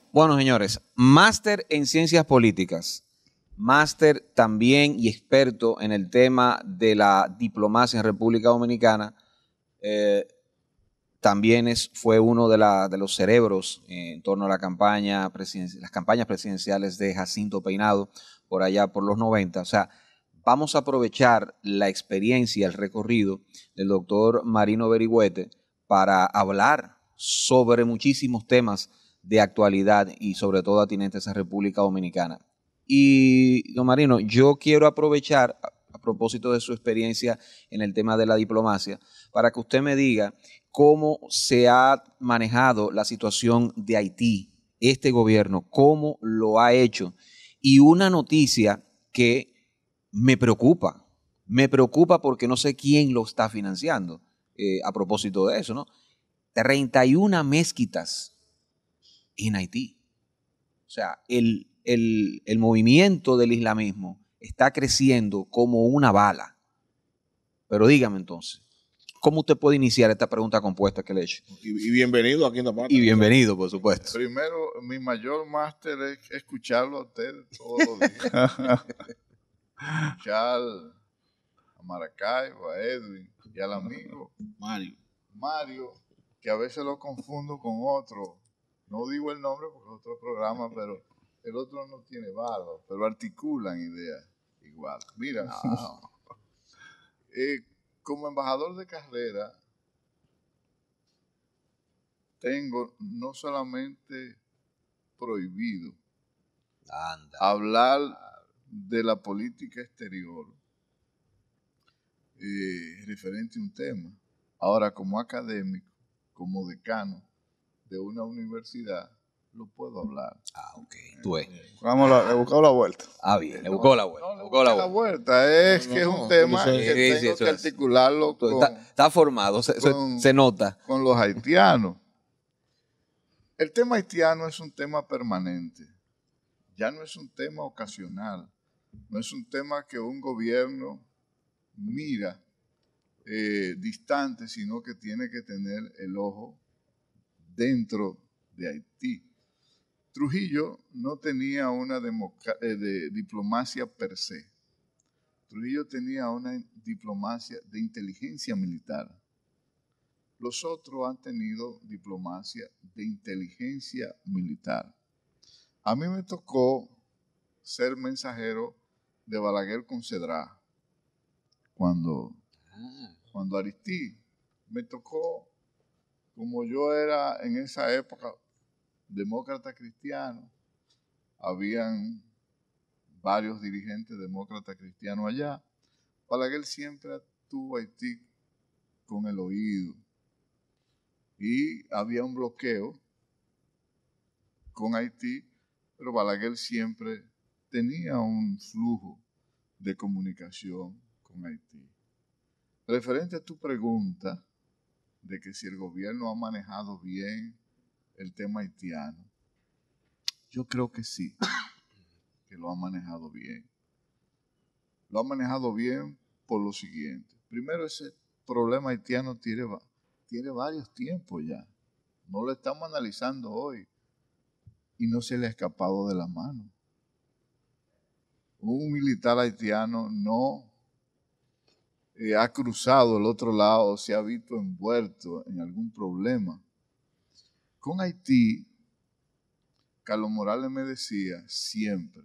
Bueno, señores, máster en ciencias políticas, máster también y experto en el tema de la diplomacia en República Dominicana. También fue uno de los cerebros en torno a las campañas presidenciales de Jacinto Peinado por allá por los 90. O sea, vamos a aprovechar la experiencia, el recorrido del doctor Marino Berigüete para hablar sobre muchísimos temas de actualidad y sobre todo atinentes a República Dominicana. Y, don Marino, yo quiero aprovechar, a propósito de su experiencia en el tema de la diplomacia, para que usted me diga cómo se ha manejado la situación de Haití, este gobierno, cómo lo ha hecho. Y una noticia que me preocupa porque no sé quién lo está financiando, a propósito de eso, ¿no? 31 mezquitas en Haití. O sea, el movimiento del islamismo está creciendo como una bala. Pero dígame entonces, ¿cómo usted puede iniciar esta pregunta compuesta que le he hecho? Y bienvenido aquí en La Mata. Y bienvenido, por supuesto. Primero, mi mayor máster es escucharlo a usted todos los días. Escuchar a Maracaibo, a Edwin y al amigo Mario, que a veces lo confundo con otro. No digo el nombre porque es otro programa, pero el otro no tiene barba, pero articulan ideas igual. Mira, como embajador de carrera, tengo no solamente prohibido hablar de la política exterior referente a un tema. Ahora, como académico, como decano de una universidad, lo puedo hablar. Ok. Tú ves. Le buscamos la vuelta. Bien, le buscó la vuelta. No, le busqué la vuelta. Es que es un tema que tengo que articularlo con... Está formado, se nota. Con los haitianos. El tema haitiano es un tema permanente. Ya no es un tema ocasional. No es un tema que un gobierno mira distante, sino que tiene que tener el ojo dentro de Haití. Trujillo no tenía una diplomacia per se. Trujillo tenía una diplomacia de inteligencia militar. Los otros han tenido diplomacia de inteligencia militar. A mí me tocó ser mensajero de Balaguer con Cedrá. Cuando Aristí me tocó, como yo era en esa época demócrata cristiano, habían varios dirigentes demócratas cristianos allá. Balaguer siempre tuvo a Haití con el oído. Y había un bloqueo con Haití, pero Balaguer siempre tenía un flujo de comunicación con Haití. Referente a tu pregunta de que si el gobierno ha manejado bien el tema haitiano, yo creo que sí, que lo ha manejado bien. Lo ha manejado bien por lo siguiente. Primero, ese problema haitiano tiene varios tiempos ya. No lo estamos analizando hoy y no se le ha escapado de la mano. Un militar haitiano no ha cruzado el otro lado o se ha visto envuelto en algún problema. Con Haití, Carlos Morales me decía siempre,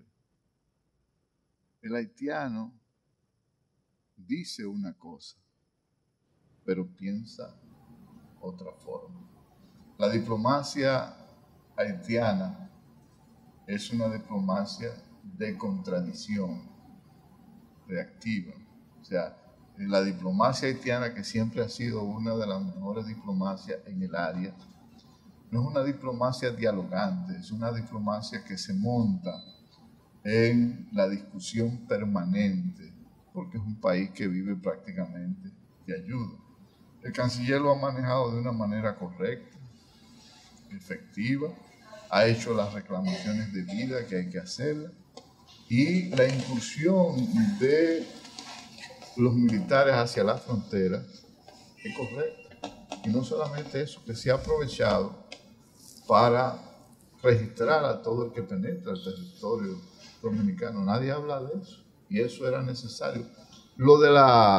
el haitiano dice una cosa, pero piensa otra forma. La diplomacia haitiana es una diplomacia de contradicción reactiva. O sea, la diplomacia haitiana, que siempre ha sido una de las mejores diplomacias en el área, no es una diplomacia dialogante, es una diplomacia que se monta en la discusión permanente, porque es un país que vive prácticamente de ayuda. El canciller lo ha manejado de una manera correcta, efectiva, ha hecho las reclamaciones debidas que hay que hacerlas, y la incursión de los militares hacia la frontera es correcta. Y no solamente eso, que se ha aprovechado para registrar a todo el que penetra el territorio dominicano. Nadie habla de eso y eso era necesario. Lo de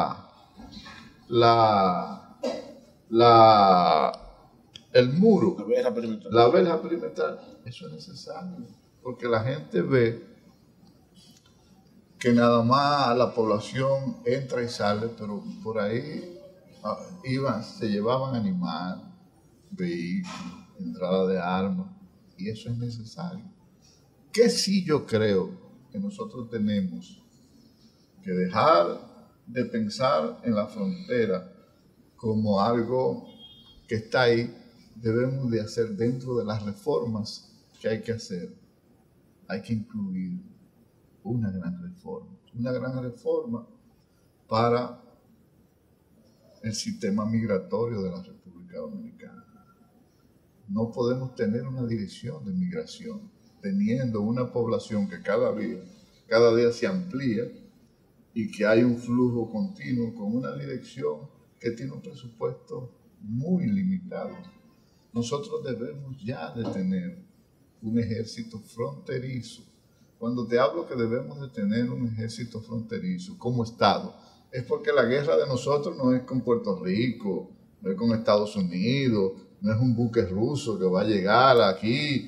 el muro, la verja perimetral, eso es necesario, porque la gente ve que nada más la población entra y sale, pero por ahí se llevaban animales, vehículos, entrada de armas, y eso es necesario. Que sí yo creo que nosotros tenemos que dejar de pensar en la frontera como algo que está ahí, debemos de hacer dentro de las reformas que hay que hacer. Hay que incluir una gran reforma para el sistema migratorio de la República Dominicana. No podemos tener una dirección de migración teniendo una población que cada día se amplía y que hay un flujo continuo con una dirección que tiene un presupuesto muy limitado. Nosotros debemos ya de tener un ejército fronterizo. Cuando te hablo que debemos de tener un ejército fronterizo como Estado, es porque la guerra de nosotros no es con Puerto Rico, no es con Estados Unidos, no es un buque ruso que va a llegar aquí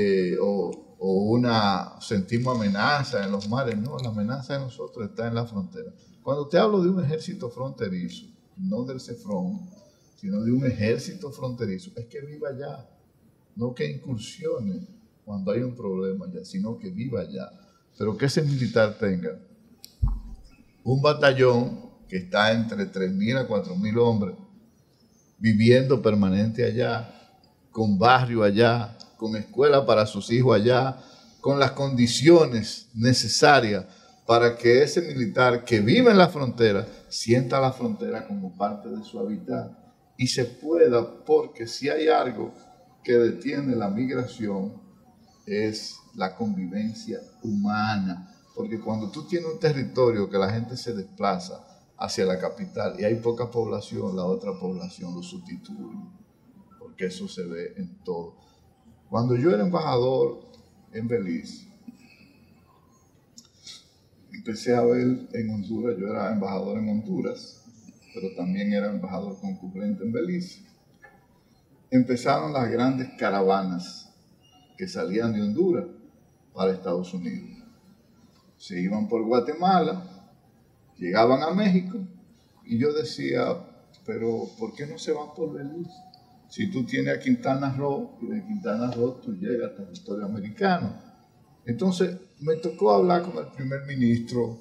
sentimos amenaza en los mares. No, la amenaza de nosotros está en la frontera. Cuando te hablo de un ejército fronterizo, no del CEFRON, sino de un ejército fronterizo, es que viva allá, no que incursione cuando hay un problema allá, sino que viva allá. Pero que ese militar tenga un batallón que está entre 3.000 a 4.000 hombres, viviendo permanente allá, con barrio allá, con escuela para sus hijos allá, con las condiciones necesarias para que ese militar que vive en la frontera sienta la frontera como parte de su hábitat y se pueda, porque si hay algo que detiene la migración es la convivencia humana, porque cuando tú tienes un territorio que la gente se desplaza hacia la capital y hay poca población, la otra población lo sustituye, porque eso se ve en todo. Cuando yo era embajador en Belice, empecé a ver en Honduras, yo era embajador en Honduras, pero también era embajador concurrente en Belice. Empezaron las grandes caravanas que salían de Honduras para Estados Unidos. Se iban por Guatemala, llegaban a México y yo decía, pero ¿por qué no se van por Belice? Si tú tienes a Quintana Roo y de Quintana Roo tú llegas al territorio americano. Entonces me tocó hablar con el primer ministro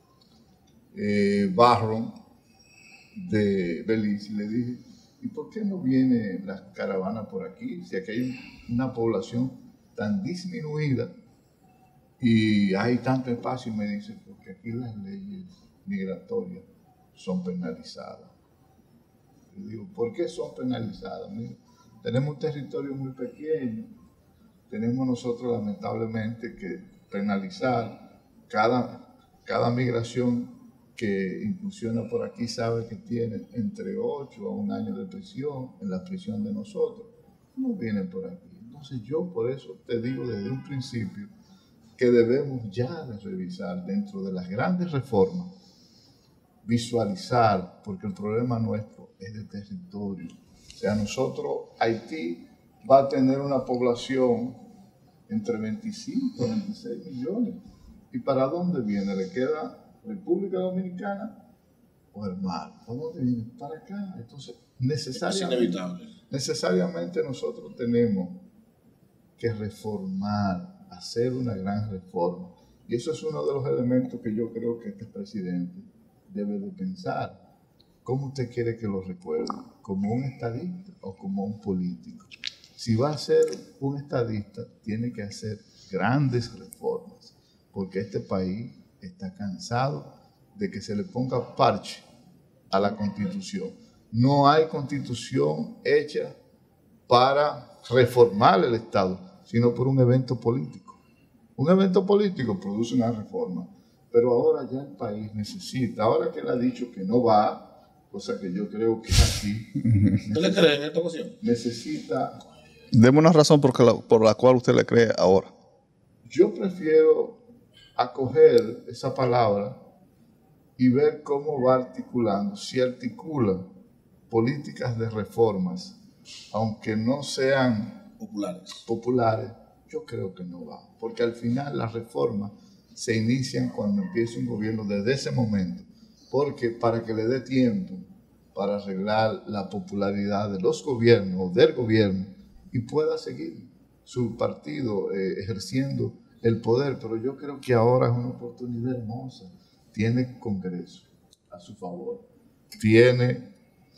Barron de Belice y le dije, ¿y por qué no viene la caravana por aquí? Si aquí hay una población tan disminuida y hay tanto espacio. Y me dice, porque aquí las leyes migratorias son penalizadas. Yo digo, ¿por qué son penalizadas? Mira, tenemos un territorio muy pequeño, tenemos nosotros lamentablemente que penalizar cada migración que incursiona por aquí sabe que tiene entre 8 a 1 año de prisión en la prisión de nosotros. No vienen por aquí. Entonces yo por eso te digo desde un principio que debemos ya de revisar dentro de las grandes reformas, visualizar, porque el problema nuestro es de territorio. O sea, nosotros, Haití va a tener una población entre 25 y 26 millones. ¿Y para dónde viene? ¿Le queda República Dominicana o el mar? ¿Para dónde viene? Para acá. Entonces, necesariamente nosotros tenemos que reformar, hacer una gran reforma. Y eso es uno de los elementos que yo creo que este presidente debe de pensar. ¿Cómo usted quiere que lo recuerde? ¿Como un estadista o como un político? Si va a ser un estadista, tiene que hacer grandes reformas, porque este país está cansado de que se le ponga parche a la Constitución. No hay Constitución hecha para reformar el Estado, sino por un evento político. Un evento político produce una reforma, pero ahora ya el país necesita, ahora que él ha dicho que no va, cosa que yo creo que es así. ¿Tú le crees en esta ocasión? Necesita Deme una razón por la cual usted le cree ahora. Yo prefiero acoger esa palabra y ver cómo va articulando, si articula políticas de reformas, aunque no sean populares, yo creo que no va, porque al final las reformas se inician cuando empieza un gobierno desde ese momento, porque para que le dé tiempo para arreglar la popularidad de los gobiernos o del gobierno y pueda seguir su partido ejerciendo el poder. Pero yo creo que ahora es una oportunidad hermosa. Tiene Congreso a su favor, tiene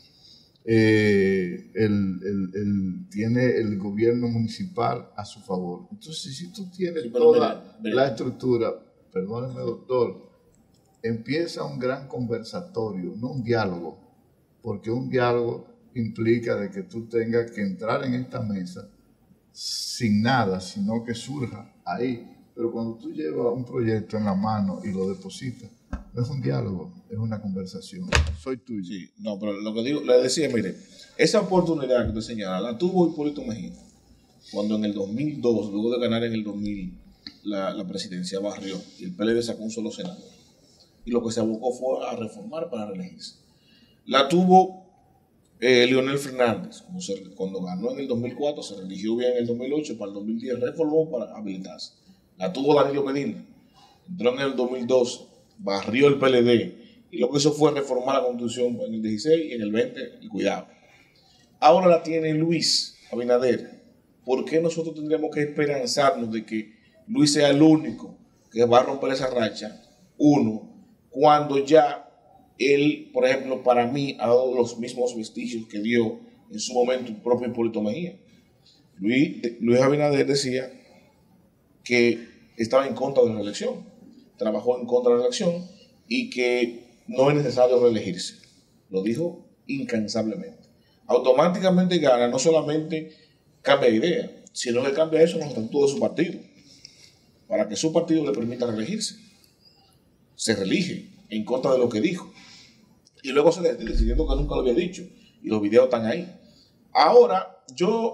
tiene el gobierno municipal a su favor. Entonces, si tú tienes toda la estructura, perdóneme doctor, empieza un gran conversatorio, no un diálogo, porque un diálogo implica de que tú tengas que entrar en esta mesa sin nada, sino que surja ahí. Pero cuando tú llevas un proyecto en la mano y lo depositas, no es un diálogo, es una conversación. Soy tuyo. Sí, no, pero lo que digo, le decía, mire, esa oportunidad que usted señala, la tuvo Hipólito Mejía, cuando en el 2002, luego de ganar en el 2000 la presidencia, barrió y el PLD sacó un solo senador. Y lo que se abocó fue a reformar para reelegirse. La tuvo Leonel Fernández, cuando ganó en el 2004, se reeligió bien en el 2008, para el 2010 reformó para habilitarse. La tuvo Danilo Medina, entró en el 2012, barrió el PLD, y lo que hizo fue reformar la Constitución en el 16 y en el 20, y cuidado. Ahora la tiene Luis Abinader. ¿Por qué nosotros tendríamos que esperanzarnos de que Luis sea el único que va a romper esa racha? Uno, cuando ya él, por ejemplo, para mí ha dado los mismos vestigios que dio en su momento el propio Hipólito Mejía. Luis Abinader decía que estaba en contra de la reelección, trabajó en contra de la reelección y que no es necesario reelegirse. Lo dijo incansablemente. Automáticamente gana, no solamente cambia de idea, sino que cambia eso en los estatutos de su partido, para que su partido le permita reelegirse. Se reelige en contra de lo que dijo. Y luego se decidiendo que nunca lo había dicho. Y los videos están ahí. Ahora,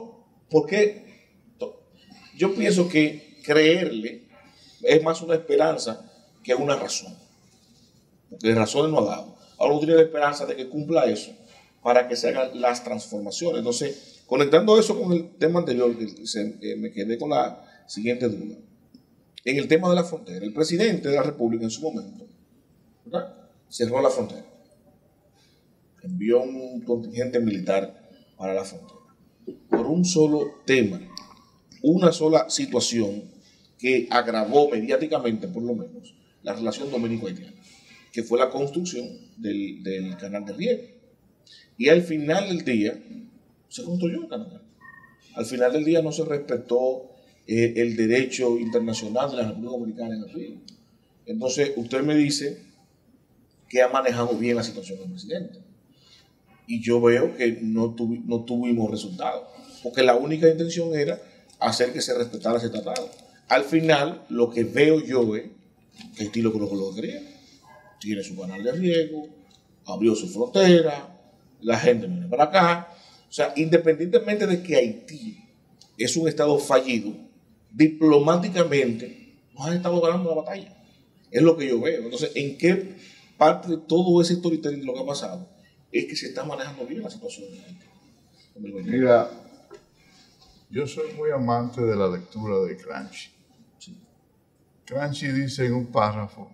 yo pienso que creerle es más una esperanza que una razón. Porque razones no ha dado. Ahora uno tiene la esperanza de que cumpla eso para que se hagan las transformaciones. Entonces, conectando eso con el tema anterior, me quedé con la siguiente duda. En el tema de la frontera, el presidente de la República en su momento, ¿verdad?, cerró la frontera. Envió un contingente militar para la frontera. Por un solo tema, una sola situación que agravó mediáticamente, por lo menos, la relación dominico-haitiana, que fue la construcción del canal de riego. Y al final del día, se construyó el canal. Al final del día no se respetó el derecho internacional de la República Dominicana en el río. Entonces, usted me dice que ha manejado bien la situación del presidente. Y yo veo que no tuvimos resultados, porque la única intención era hacer que se respetara ese tratado. Al final, lo que veo yo es que Haití lo quería. Tiene su canal de riego, abrió su frontera, la gente viene para acá. O sea, independientemente de que Haití es un estado fallido, diplomáticamente nos han estado ganando la batalla. Es lo que yo veo. Entonces, ¿en qué parte de todo ese storytelling de lo que ha pasado es que se está manejando bien la situación de Haití? Mira, yo soy muy amante de la lectura de Gramsci. Sí. Gramsci dice en un párrafo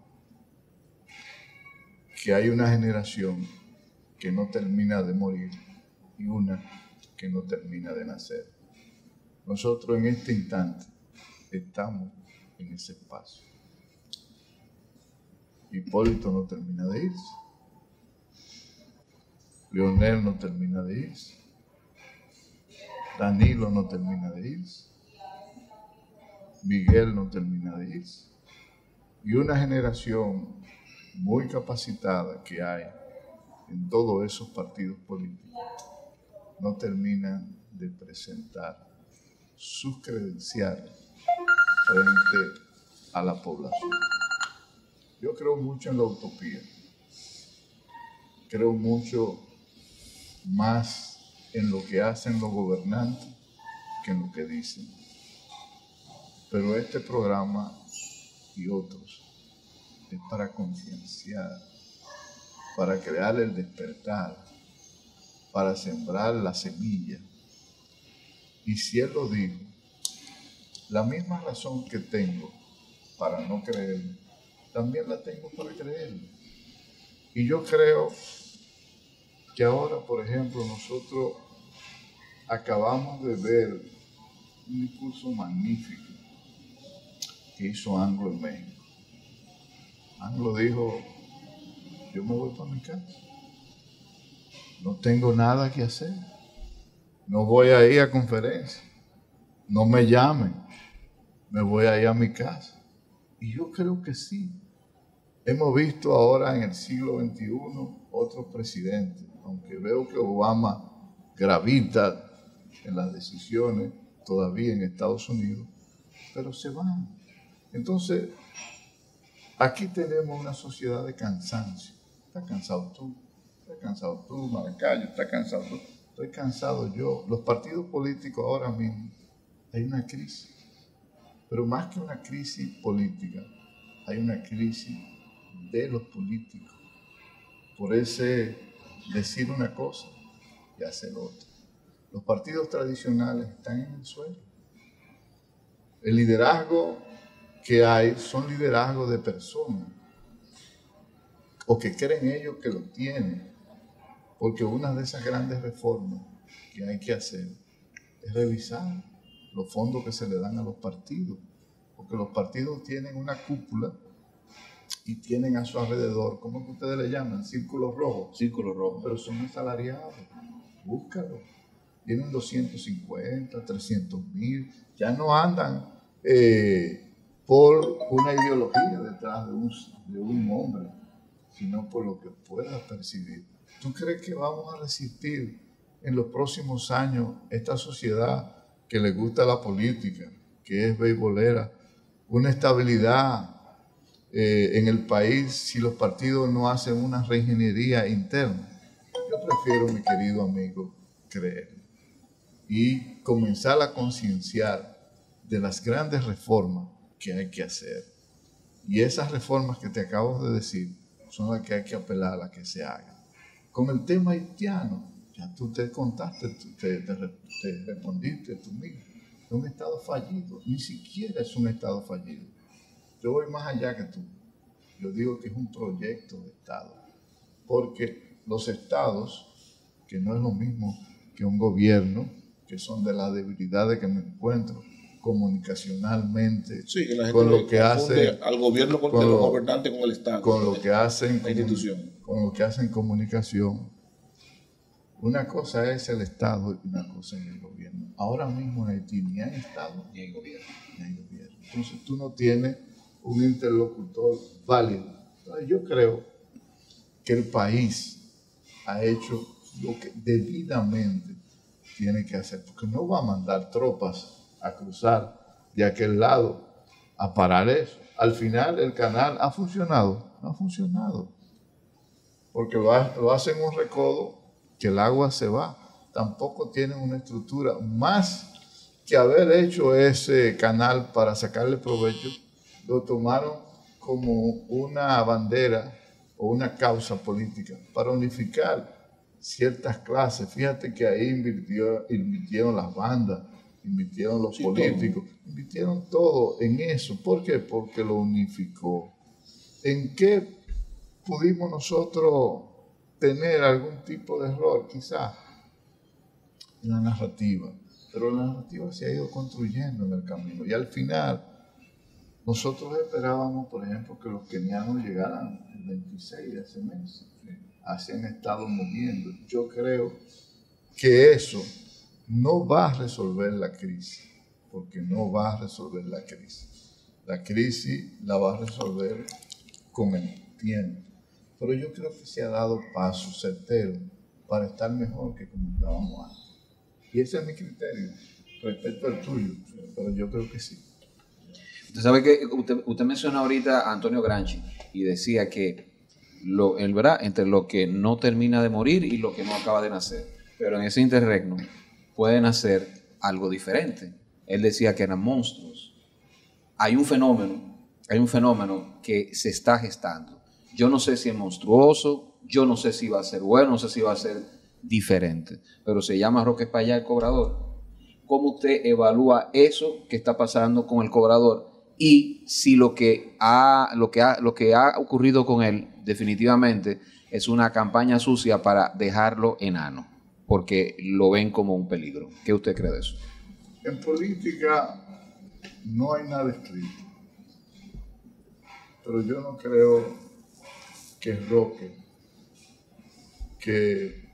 que hay una generación que no termina de morir y una que no termina de nacer. Nosotros en este instante estamos en ese espacio. Hipólito no termina de irse. Leonel no termina de irse. Danilo no termina de irse. Miguel no termina de irse. Y una generación muy capacitada que hay en todos esos partidos políticos no terminan de presentar sus credenciales frente a la población. Yo creo mucho en la utopía. Creo mucho más en lo que hacen los gobernantes que en lo que dicen. Pero este programa y otros es para concienciar, para crear el despertar, para sembrar la semilla. Y si él lo dijo, la misma razón que tengo para no creerlo, también la tengo para creerlo. Y yo creo que ahora, por ejemplo, nosotros acabamos de ver un discurso magnífico que hizo Anglo en México. Anglo dijo, yo me voy para mi casa, no tengo nada que hacer, no voy a ir a conferencia, no me llamen, me voy a ir a mi casa. Y yo creo que sí. Hemos visto ahora en el siglo XXI otros presidentes, aunque veo que Obama gravita en las decisiones todavía en Estados Unidos, pero se van. Entonces, aquí tenemos una sociedad de cansancio. Está cansado tú, Maracayo, está cansado tú, estoy cansado yo. Los partidos políticos ahora mismo, hay una crisis, pero más que una crisis política, hay una crisis de los políticos, por ese decir una cosa y hacer otra. Los partidos tradicionales están en el suelo. El liderazgo que hay son liderazgos de personas, o que creen ellos que lo tienen, porque una de esas grandes reformas que hay que hacer es revisar los fondos que se le dan a los partidos, porque los partidos tienen una cúpula y tienen a su alrededor, ¿cómo que ustedes le llaman? Círculos rojos. Círculo rojo. Pero son asalariados. Búscalo. Tienen 250, 300,000. Ya no andan por una ideología detrás de un hombre, sino por lo que pueda percibir. ¿Tú crees que vamos a resistir en los próximos años esta sociedad que le gusta la política, que es beisbolera, una estabilidad en el país si los partidos no hacen una reingeniería interna? Yo prefiero, mi querido amigo, creer y comenzar a concienciar de las grandes reformas que hay que hacer. Y esas reformas que te acabo de decir son las que hay que apelar a que se hagan. Con el tema haitiano, ya tú te contaste, te respondiste tú mismo. Es un Estado fallido, ni siquiera es un Estado fallido. Yo voy más allá que tú. Yo digo que es un proyecto de Estado. Porque los estados, que no es lo mismo que un gobierno, que son de las debilidades que me encuentro comunicacionalmente, sí, que la gente con lo que hace al gobierno con los gobernantes con el Estado, con lo que hacen la institución, con lo que hacen comunicación. Una cosa es el Estado y una cosa es el gobierno. Ahora mismo en Haití ni hay Estado ni hay gobierno. Entonces tú no tienes un interlocutor válido. Entonces, yo creo que el país ha hecho lo que debidamente tiene que hacer, porque no va a mandar tropas a cruzar de aquel lado a parar eso. Al final el canal ha funcionado, no ha funcionado, porque lo hacen un recodo que el agua se va. Tampoco tienen una estructura, más que haber hecho ese canal para sacarle provecho, lo tomaron como una bandera o una causa política para unificar ciertas clases. Fíjate que ahí invirtieron las bandas, invirtieron los políticos, invirtieron todo en eso. ¿Por qué? Porque lo unificó. ¿En qué pudimos nosotros tener algún tipo de error? Quizás en la narrativa, pero la narrativa se ha ido construyendo en el camino y al final nosotros esperábamos, por ejemplo, que los kenianos llegaran el 26 de ese mes. Así han estado moviendo. Yo creo que eso no va a resolver la crisis, porque no va a resolver la crisis. La crisis la va a resolver con el tiempo. Pero yo creo que se ha dado pasos certeros para estar mejor que como estábamos antes. Y ese es mi criterio respecto al tuyo, pero yo creo que sí. Usted sabe que usted mencionó ahorita a Antonio Gramsci y decía que ¿verdad? Entre lo que no termina de morir y lo que no acaba de nacer. Pero en ese interregno puede nacer algo diferente. Él decía que eran monstruos. Hay un fenómeno que se está gestando. Yo no sé si es monstruoso, yo no sé si va a ser bueno, no sé si va a ser diferente, pero se llama Roque Espaillat el cobrador. ¿Cómo usted evalúa eso que está pasando con el cobrador? Y si lo que ha ocurrido con él definitivamente es una campaña sucia para dejarlo enano, porque lo ven como un peligro. ¿Qué usted cree de eso? En política no hay nada escrito, pero yo no creo que Roque, que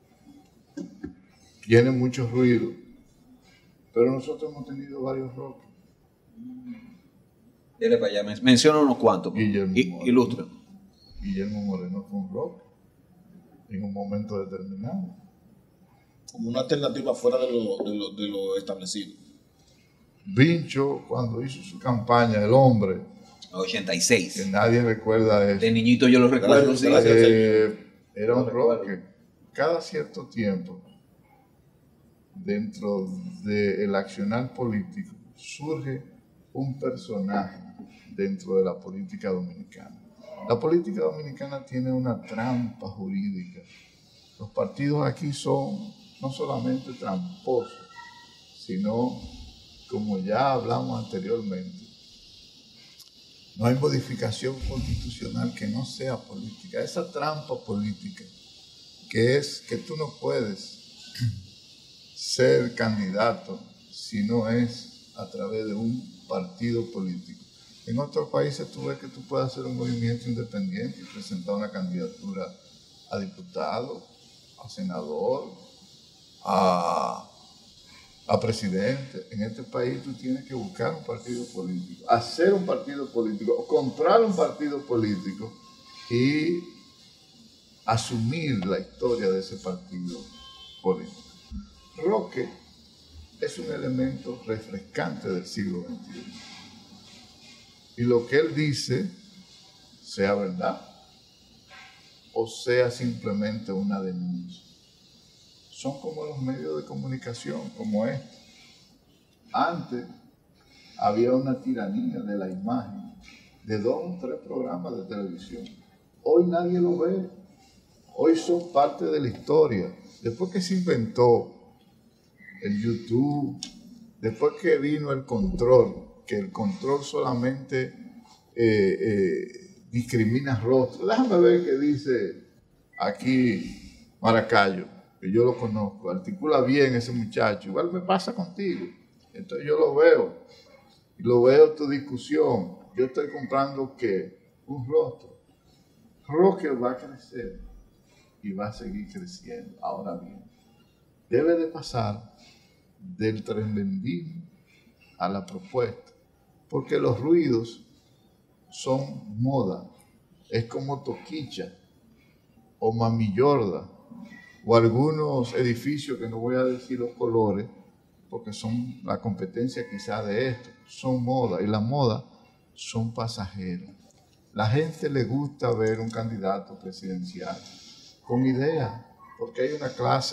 tiene mucho ruido, pero nosotros hemos tenido varios Roques. Dele para allá, menciona unos cuantos. Ilustre. Guillermo Moreno fue un Roque en un momento determinado. Como una alternativa fuera de lo establecido. Vincho, cuando hizo su campaña, el hombre, 86. que nadie recuerda eso. De niñito yo lo recuerdo. Sí. Era un Roque. Cada cierto tiempo, dentro del accionar político, surge un personaje dentro de la política dominicana. La política dominicana tiene una trampa jurídica. Los partidos aquí son no solamente tramposos, sino, como ya hablamos anteriormente, no hay modificación constitucional que no sea política. Esa trampa política, que es que tú no puedes ser candidato si no es a través de un partido político. En otros países tú ves que tú puedes hacer un movimiento independiente y presentar una candidatura a diputado, a senador, a presidente. En este país tú tienes que buscar un partido político, hacer un partido político o comprar un partido político y asumir la historia de ese partido político. Roque es un elemento refrescante del siglo XXI. Y lo que él dice, sea verdad o sea simplemente una denuncia, son como los medios de comunicación, como este. Antes había una tiranía de la imagen de 2 o 3 programas de televisión. Hoy nadie lo ve. Hoy son parte de la historia. Después que se inventó el YouTube, después que vino el control, que el control solamente discrimina rostros. Déjame ver qué dice aquí Maracayo, que yo lo conozco, articula bien ese muchacho, igual me pasa contigo. Entonces yo lo veo, y lo veo tu discusión. Yo estoy comprando que un rostro. Roque va a crecer y va a seguir creciendo. Ahora bien, debe de pasar del tremendismo a la propuesta, porque los ruidos son moda. Es como Toquicha o Mamillorda o algunos edificios que no voy a decir los colores porque son la competencia quizá de esto, son moda, y la moda son pasajeros. La gente le gusta ver un candidato presidencial con ideas, porque hay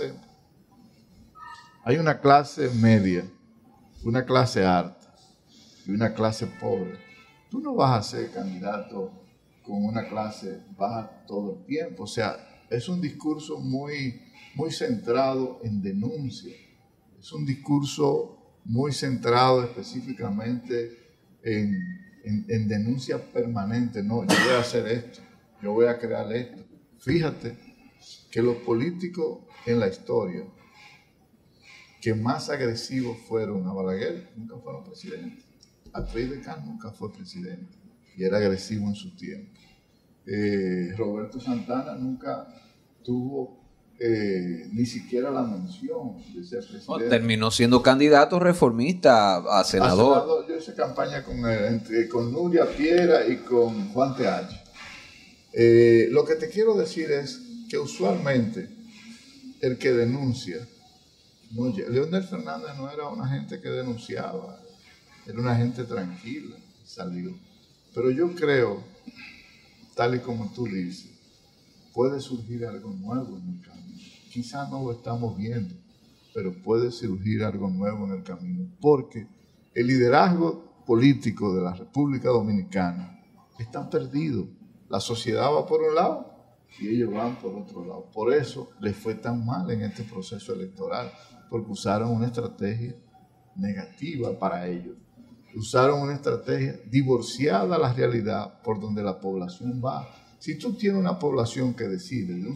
una clase media, una clase alta y una clase pobre. Tú no vas a ser candidato con una clase baja todo el tiempo. O sea, es un discurso muy centrado en denuncia. Es un discurso muy centrado específicamente en denuncia permanente. No, yo voy a hacer esto, yo voy a crear esto. Fíjate que los políticos en la historia que más agresivos fueron a Balaguer nunca fueron presidentes. Alfredo Decán nunca fue presidente y era agresivo en su tiempo. Roberto Santana nunca tuvo ni siquiera la mención de ser presidente. No, terminó siendo candidato reformista a senador. Yo hice campaña con Nuria Piera y con Juan TH. Lo que te quiero decir es que usualmente el que denuncia, Leonel Fernández no era una gente que denunciaba, era una gente tranquila, salió. Pero yo creo, tal y como tú dices, puede surgir algo nuevo en el camino. Quizás no lo estamos viendo, pero puede surgir algo nuevo en el camino, porque el liderazgo político de la República Dominicana está perdido. La sociedad va por un lado y ellos van por otro lado. Por eso les fue tan mal en este proceso electoral, porque usaron una estrategia negativa para ellos. Usaron una estrategia divorciada a la realidad por donde la población va. Si tú tienes una población que decide de un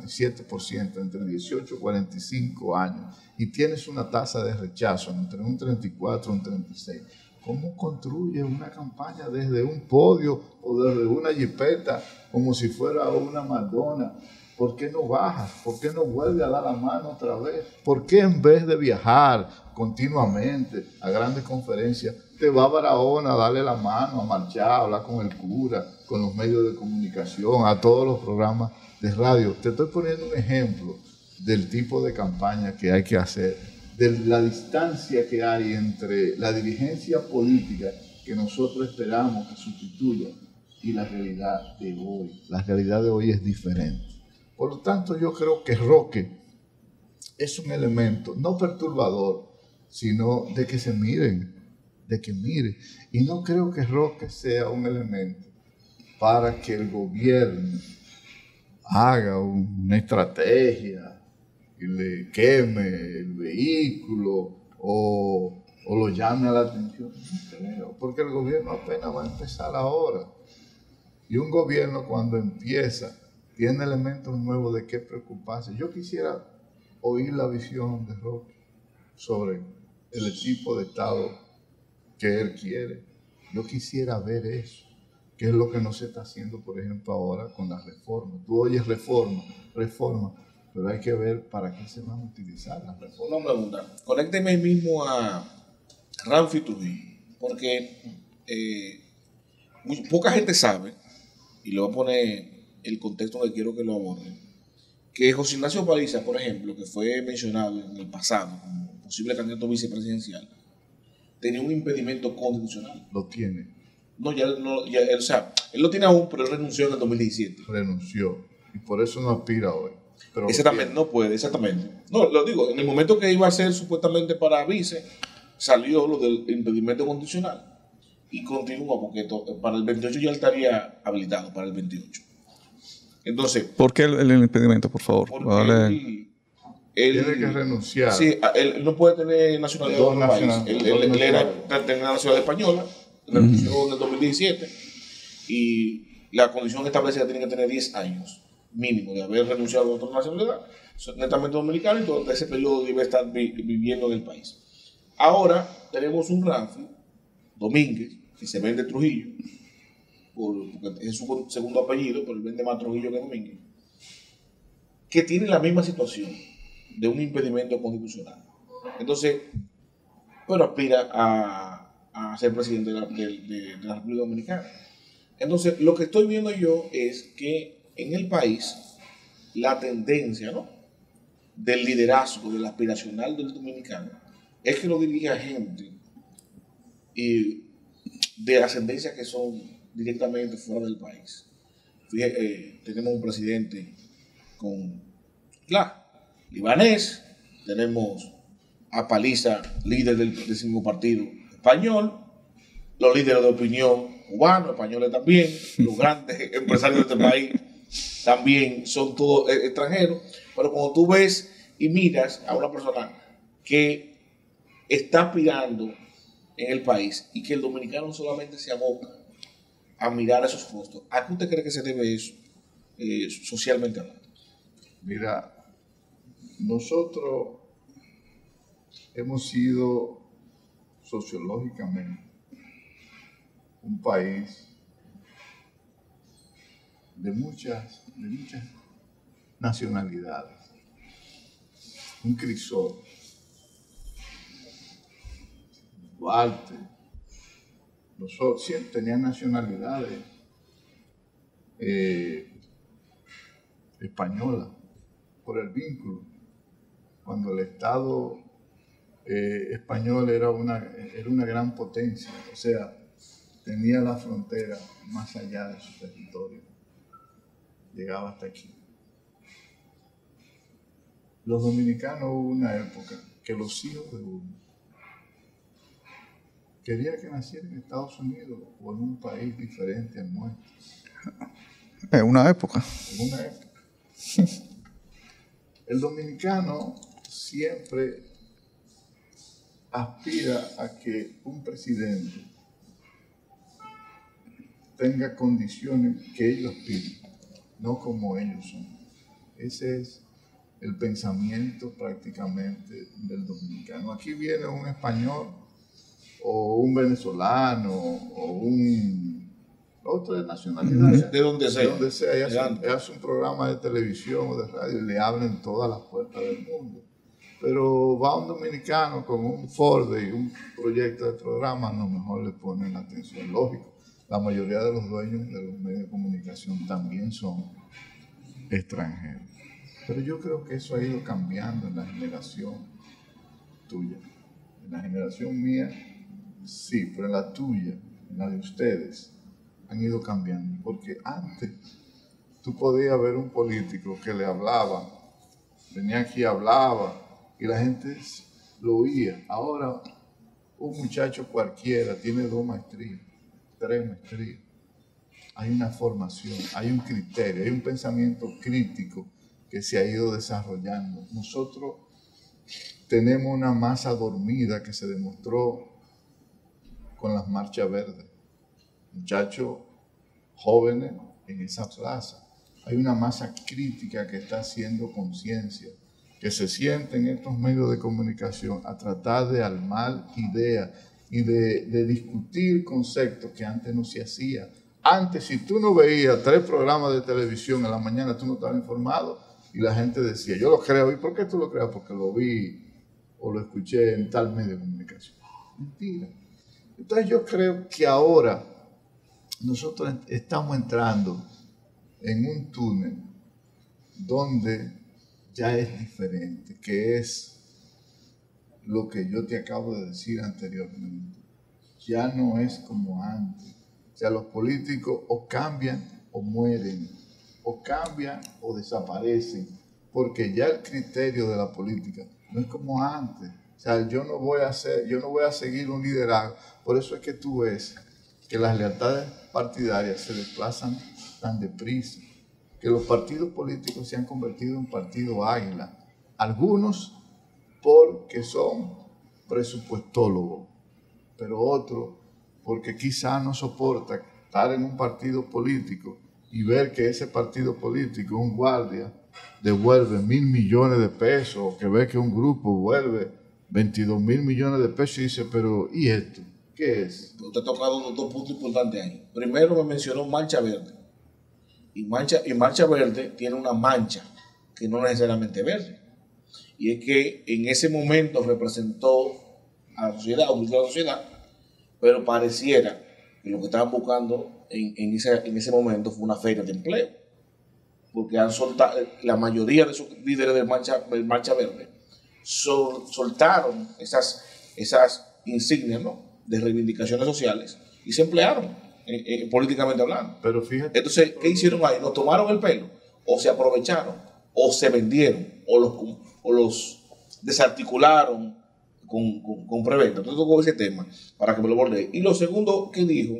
57% entre 18 y 45 años y tienes una tasa de rechazo entre un 34 y un 36, ¿cómo construyes una campaña desde un podio o desde una jipeta como si fuera una Madonna? ¿Por qué no bajas? ¿Por qué no vuelves a dar la mano otra vez? ¿Por qué en vez de viajar continuamente a grandes conferencias, te va a Barahona a darle la mano, a marchar, a hablar con el cura, con los medios de comunicación, a todos los programas de radio? Te estoy poniendo un ejemplo del tipo de campaña que hay que hacer, de la distancia que hay entre la dirigencia política que nosotros esperamos que sustituya y la realidad de hoy. La realidad de hoy es diferente. Por lo tanto, yo creo que Roque es un elemento no perturbador, sino de que se miren, de que miren. Y no creo que Roque sea un elemento para que el gobierno haga una estrategia y le queme el vehículo o lo llame a la atención. No creo, porque el gobierno apenas va a empezar ahora. Y un gobierno cuando empieza tiene elementos nuevos de qué preocuparse. Yo quisiera oír la visión de Roque sobre el tipo de Estado que él quiere. Yo quisiera ver eso, qué es lo que no se está haciendo, por ejemplo, ahora con las reformas. Tú oyes reforma, pero hay que ver para qué se van a utilizar las reformas. Una pregunta, conécteme mismo a Ramfi Trujillo, porque poca gente sabe, y le voy a poner el contexto que quiero que lo aborde, que José Ignacio Paliza, por ejemplo, que fue mencionado en el pasado como posible candidato vicepresidencial, tenía un impedimento constitucional. Lo tiene. No, o sea, él lo tiene aún, pero él renunció en el 2017. Renunció, y por eso no aspira hoy. Pero exactamente, no puede, exactamente. No, lo digo, en el momento que iba a ser supuestamente para vice, salió lo del impedimento constitucional y continúa, porque para el 28 ya estaría habilitado, para el 28. Entonces, ¿Por qué el impedimento, por favor? Porque él tiene que renunciar. Sí, él no puede tener nacionalidad de otro país. Él tenía la nacionalidad española, renunció en el 2017 y la condición establecida tiene que tener 10 años mínimo de haber renunciado a otra nacionalidad, netamente dominicano, y todo ese periodo debe estar viviendo en el país. Ahora tenemos un Ramfi Domínguez, que se vende Trujillo, porque es su segundo apellido, pero él vende más Trujillo que Domínguez, que tiene la misma situación de un impedimento constitucional. Entonces, pero aspira a ser presidente de la República Dominicana. Entonces, lo que estoy viendo yo es que en el país la tendencia, ¿no?, del liderazgo, del aspiracional del dominicano, es que lo dirija gente de ascendencia que son directamente fuera del país. Fíjate, tenemos un presidente libanés, tenemos a Paliza, líder del décimo partido español, los líderes de opinión cubanos, españoles también, los grandes empresarios de este país también son todos extranjeros, pero cuando tú ves y miras a una persona que está aspirando en el país y que el dominicano solamente se aboca a mirar esos rostros, ¿a qué usted cree que se debe eso socialmente hablando? Mira, nosotros hemos sido sociológicamente un país de muchas nacionalidades, un crisol. Duarte, nosotros siempre tenían nacionalidades españolas por el vínculo. Cuando el Estado español era una gran potencia, o sea, tenía la frontera más allá de su territorio, llegaba hasta aquí. Los dominicanos hubo una época que los hijos de uno quería que naciera en Estados Unidos o en un país diferente al nuestro. En una época. En una época. El dominicano siempre aspira a que un presidente tenga condiciones que ellos piden, no como ellos son. Ese es el pensamiento prácticamente del dominicano. Aquí viene un español o un venezolano o un otro de nacionalidad, de donde sea, de donde sea, y hace un programa de televisión o de radio y le abren todas las puertas del mundo. Pero va un dominicano con un Ford y un proyecto de programa, a lo mejor le ponen la atención. Lógico, la mayoría de los dueños de los medios de comunicación también son extranjeros. Pero yo creo que eso ha ido cambiando en la generación tuya. En la generación mía, sí, pero en la tuya, en la de ustedes, han ido cambiando. Porque antes tú podías ver un político que le hablaba, venía aquí y hablaba, y la gente lo oía. Ahora, un muchacho cualquiera tiene 2 maestrías, 3 maestrías. Hay una formación, hay un criterio, hay un pensamiento crítico que se ha ido desarrollando. Nosotros tenemos una masa dormida que se demostró con las marchas verdes. Muchachos jóvenes en esa plaza. Hay una masa crítica que está haciendo conciencia, que se siente en estos medios de comunicación a tratar de armar ideas y de discutir conceptos que antes no se hacía. Antes, si tú no veías 3 programas de televisión en la mañana, tú no estabas informado y la gente decía, yo lo creo. ¿Y por qué tú lo creas? Porque lo vi o lo escuché en tal medio de comunicación. Mentira. Entonces yo creo que ahora nosotros estamos entrando en un túnel donde ya es diferente, que es lo que yo te acabo de decir anteriormente. Ya no es como antes. O sea, los políticos o cambian o mueren, o cambian o desaparecen, porque ya el criterio de la política no es como antes. O sea, yo no voy a seguir un liderazgo. Por eso es que tú ves que las lealtades partidarias se desplazan tan deprisa, que los partidos políticos se han convertido en partido águila. Algunos porque son presupuestólogos, pero otros porque quizá no soporta estar en un partido político y ver que ese partido político, un guardia, devuelve 1.000 millones de pesos, o que ve que un grupo vuelve 22.000 millones de pesos y dice, pero ¿y esto? ¿Qué es? Usted ha tocado 2 puntos importantes ahí. Primero me mencionó Marcha Verde. Y Marcha Verde tiene una mancha que no necesariamente verde. Y es que en ese momento representó a la sociedad, pero pareciera que lo que estaban buscando en ese momento fue una feria de empleo. Porque han soltado, la mayoría de esos líderes de Marcha Verde soltaron esas insignias, ¿no?, de reivindicaciones sociales y se emplearon políticamente hablando. Pero fíjate. Entonces, ¿qué hicieron ahí? ¿Nos tomaron el pelo? ¿O se aprovecharon? ¿O se vendieron? ¿O los desarticularon con preventa? Entonces, tocó ese tema para que me lo borde. Y lo segundo que dijo,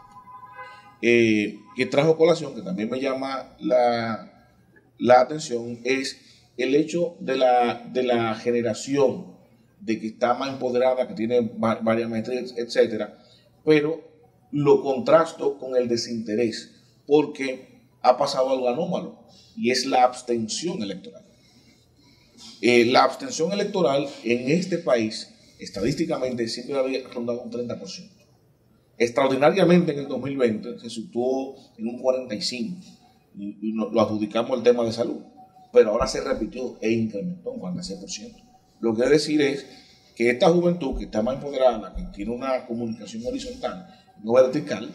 que trajo colación, que también me llama la atención, es el hecho de la generación, de que está más empoderada, que tiene varias maestrías, etcétera, pero lo contrasto con el desinterés, porque ha pasado algo anómalo, y es la abstención electoral. La abstención electoral en este país, estadísticamente, siempre había rondado un 30%. Extraordinariamente en el 2020 se situó en un 45%, y lo adjudicamos al tema de salud, pero ahora se repitió e incrementó un 46%. Lo que quiere decir es que esta juventud que está más empoderada, que tiene una comunicación horizontal, no vertical,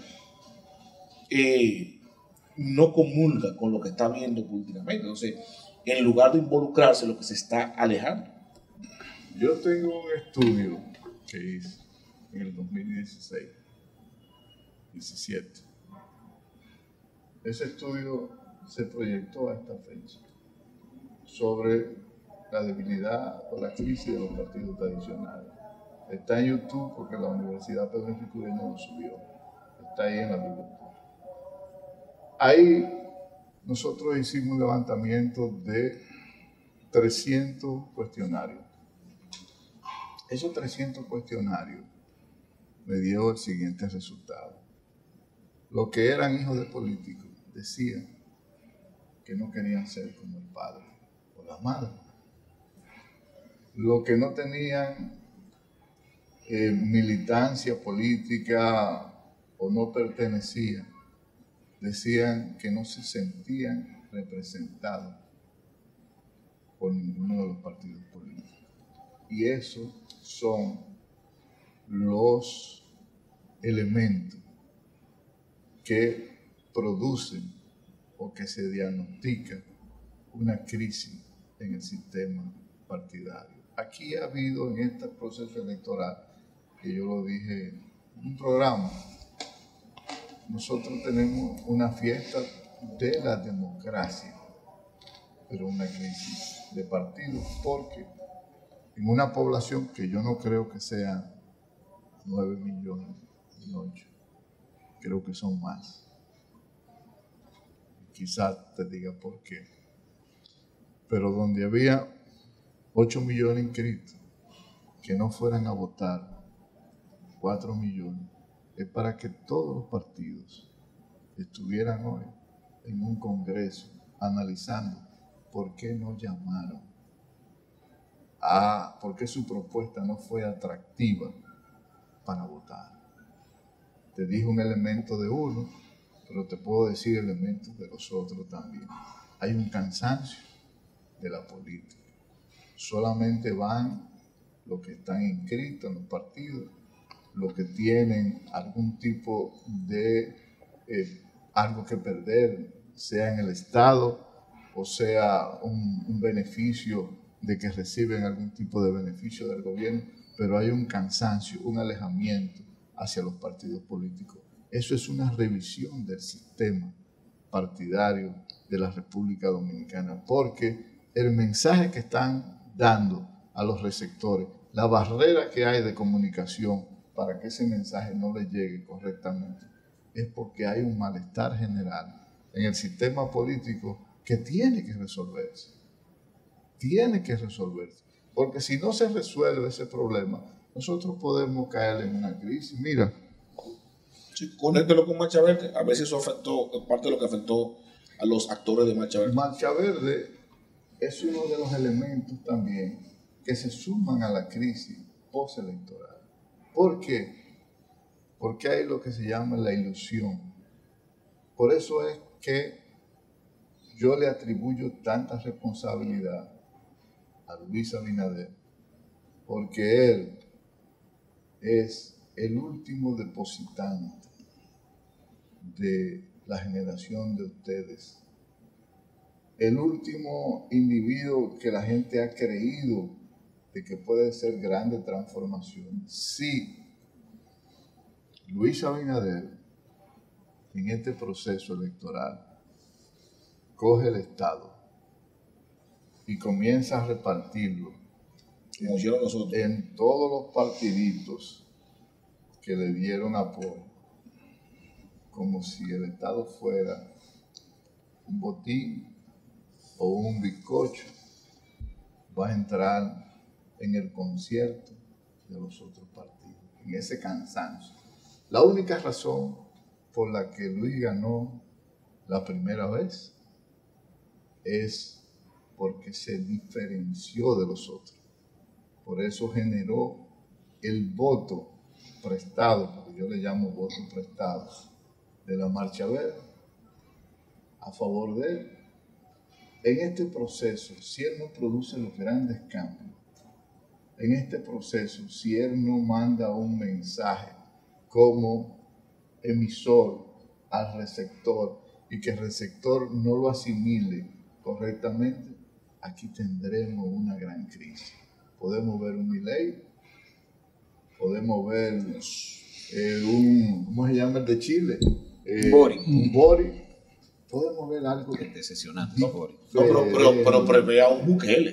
no comulga con lo que está viendo políticamente. Entonces, en lugar de involucrarse, lo que se está alejando. Yo tengo un estudio que hice en el 2016, 17. Ese estudio se proyectó a esta fecha sobre la debilidad o la crisis de los partidos tradicionales. Está en YouTube porque la Universidad Pedro Enrique Ureña lo subió. Está ahí en la biblioteca. Ahí nosotros hicimos un levantamiento de 300 cuestionarios. Esos 300 cuestionarios me dio el siguiente resultado. Los que eran hijos de políticos decían que no querían ser como el padre o la madre. Los que no tenían militancia política o no pertenecían, decían que no se sentían representados por ninguno de los partidos políticos. Y esos son los elementos que producen o que se diagnostica una crisis en el sistema partidario. Aquí ha habido en este proceso electoral, que yo lo dije en un programa, nosotros tenemos una fiesta de la democracia, pero una crisis de partidos, porque en una población que yo no creo que sea 9 millones ni 8, creo que son más. Quizás te diga por qué. Pero donde había 8 millones inscritos que no fueran a votar 4 millones, es para que todos los partidos estuvieran hoy en un congreso analizando por qué no llamaron, por qué su propuesta no fue atractiva para votar. Te dije un elemento de uno, pero te puedo decir elementos de los otros también. Hay un cansancio de la política. Solamente van los que están inscritos en los partidos, los que tienen algún tipo de algo que perder, sea en el Estado o sea un beneficio de que reciben algún tipo de beneficio del gobierno, pero hay un cansancio, un alejamiento hacia los partidos políticos. Eso es una revisión del sistema partidario de la República Dominicana, porque el mensaje que están dando a los receptores, la barrera que hay de comunicación para que ese mensaje no le llegue correctamente, es porque hay un malestar general en el sistema político que tiene que resolverse. Tiene que resolverse. Porque si no se resuelve ese problema, nosotros podemos caer en una crisis. Mira. Sí, conéctelo con Marcha Verde, a ver si eso afectó, parte de lo que afectó a los actores de Marcha Verde. Marcha Verde es uno de los elementos también que se suman a la crisis postelectoral. ¿Por qué? Porque hay lo que se llama la ilusión. Por eso es que yo le atribuyo tanta responsabilidad a Luis Abinader, porque él es el último depositante de la generación de ustedes, el último individuo que la gente ha creído de que puede ser grande transformación. Sí, Luis Abinader en este proceso electoral coge el Estado y comienza a repartirlo como hicieron nosotros en todos los partiditos que le dieron apoyo, como si el Estado fuera un botín o un bizcocho. Va a entrar en el concierto de los otros partidos, en ese cansancio. La única razón por la que Luis ganó la primera vez es porque se diferenció de los otros. Por eso generó el voto prestado, porque yo le llamo voto prestado, de la Marcha Verde a favor de él. En este proceso, si él no produce los grandes cambios, en este proceso, si él no manda un mensaje como emisor al receptor y que el receptor no lo asimile correctamente, aquí tendremos una gran crisis. Podemos ver un Milei, podemos ver ¿cómo se llama el de Chile? Un Boric. Podemos ver algo decepcionante. No, pero prevea un Bukele.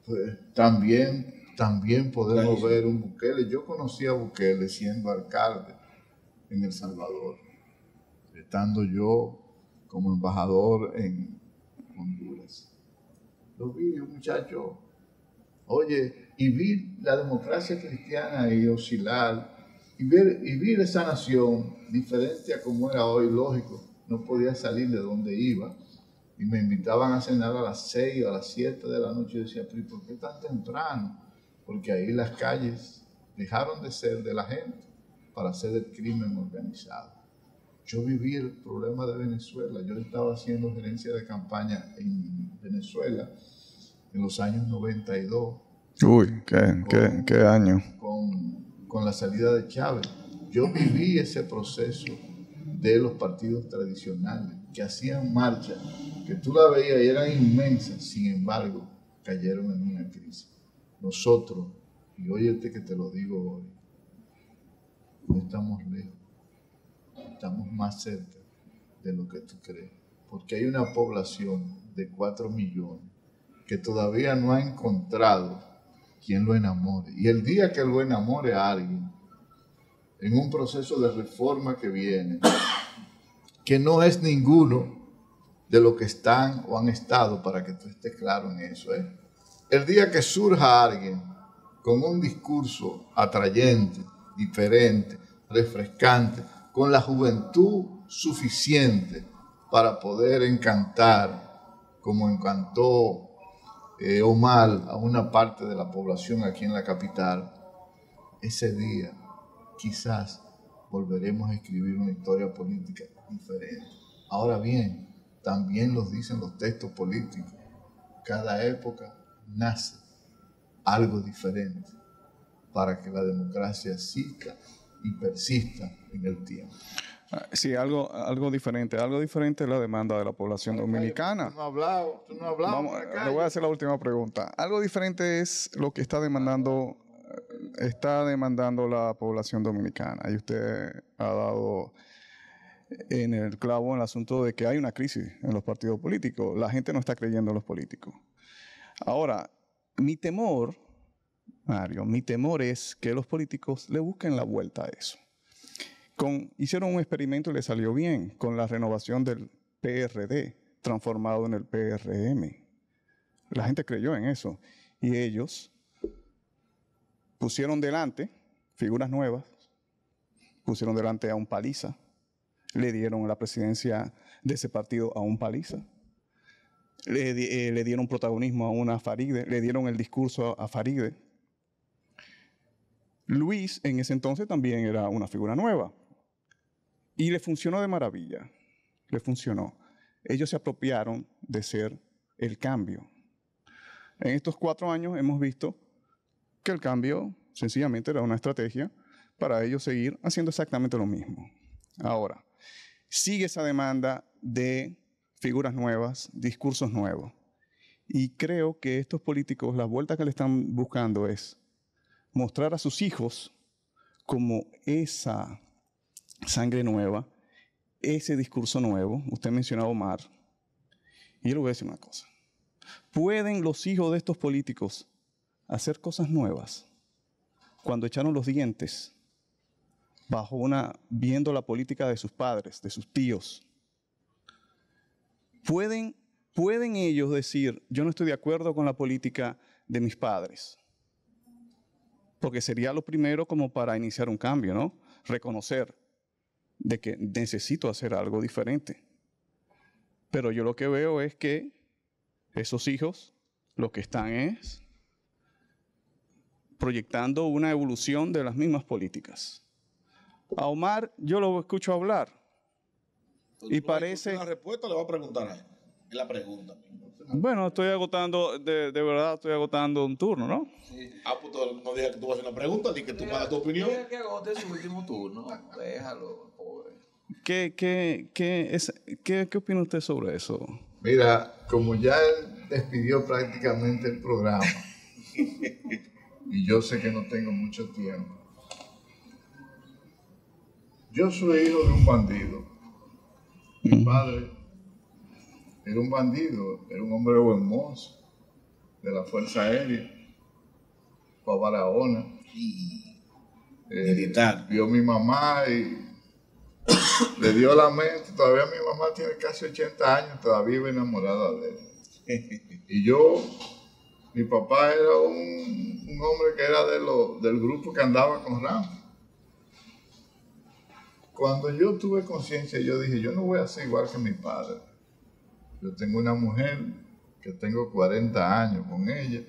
Pues también podemos ver un Bukele. Yo conocí a Bukele siendo alcalde en El Salvador, estando yo como embajador en Honduras. Lo vi, un muchacho, oye, y vi la democracia cristiana ahí oscilar, y ver esa nación diferente a como era hoy, lógico, no podía salir de donde iba, y me invitaban a cenar a las 6 o a las 7 de la noche, y decía, pero ¿por qué tan temprano? Porque ahí las calles dejaron de ser de la gente para ser del crimen organizado. Yo viví el problema de Venezuela. Yo estaba haciendo gerencia de campaña en Venezuela en los años 92. Uy, ¿qué año? Con la salida de Chávez. Yo viví ese proceso de los partidos tradicionales que hacían marcha, que tú la veías y eran inmensas, sin embargo, cayeron en una crisis. Nosotros, y óyete que te lo digo hoy, no estamos lejos, estamos más cerca de lo que tú crees, porque hay una población de 4 millones que todavía no ha encontrado quien lo enamore, y el día que lo enamore a alguien, en un proceso de reforma que viene, que no es ninguno de los que están o han estado, para que tú estés claro en eso, el día que surja alguien con un discurso atrayente, diferente, refrescante, con la juventud suficiente para poder encantar, como encantó Omar a una parte de la población aquí en la capital, ese día quizás volveremos a escribir una historia política diferente. Ahora bien, también los dicen los textos políticos, cada época nace algo diferente para que la democracia siga y persista en el tiempo. Sí, algo diferente. Algo diferente es la demanda de la población dominicana. Tú no has hablado. Le voy a hacer la última pregunta. Algo diferente es lo que está demandando la población dominicana. Y usted ha dado en el clavo en el asunto de que hay una crisis en los partidos políticos. La gente no está creyendo en los políticos. Ahora, mi temor, Mario, es que los políticos le busquen la vuelta a eso. Hicieron un experimento y le salió bien con la renovación del PRD, transformado en el PRM. La gente creyó en eso. Y ellos pusieron delante figuras nuevas, pusieron delante a un Paliza, le dieron la presidencia de ese partido a un Paliza, le dieron protagonismo a una Faride, le dieron el discurso a Faride. Luis en ese entonces también era una figura nueva y le funcionó de maravilla, le funcionó. Ellos se apropiaron de ser el cambio. En estos 4 años hemos visto que el cambio sencillamente era una estrategia para ellos seguir haciendo exactamente lo mismo. Ahora, sigue esa demanda de figuras nuevas, discursos nuevos. Y creo que estos políticos, la vuelta que le están buscando es mostrar a sus hijos como esa sangre nueva, ese discurso nuevo. Usted mencionaba a Omar. Y yo le voy a decir una cosa. ¿Pueden los hijos de estos políticos hacer cosas nuevas cuando echaron los dientes viendo la política de sus padres, de sus tíos? ¿Pueden ellos decir, yo no estoy de acuerdo con la política de mis padres? Porque sería lo primero como para iniciar un cambio, ¿no? Reconocer de que necesito hacer algo diferente. Pero yo lo que veo es que esos hijos lo que están es proyectando una evolución de las mismas políticas. A Omar yo lo escucho hablar y parece... La respuesta le va a preguntar a él. Es la pregunta. Bueno, estoy agotando, de verdad estoy agotando un turno, ¿no? Sí. Pues no digas que tú vas a hacer una pregunta ni que tú das tu opinión. Deja que agote su último turno. Déjalo, pobre. ¿Qué opina usted sobre eso? Mira, como ya él despidió prácticamente el programa, y yo sé que no tengo mucho tiempo, yo soy hijo de un bandido. Mi padre era un bandido, era un hombre buen mozo. de la Fuerza Aérea, fue a Barahona. Militar. Vio a mi mamá y le dio la mente. Todavía mi mamá tiene casi 80 años, todavía vive enamorada de él. Y yo, mi papá era un hombre que era del grupo que andaba con Rambo. Cuando yo tuve conciencia, yo dije, yo no voy a ser igual que mi padre. Yo tengo una mujer que tengo 40 años con ella.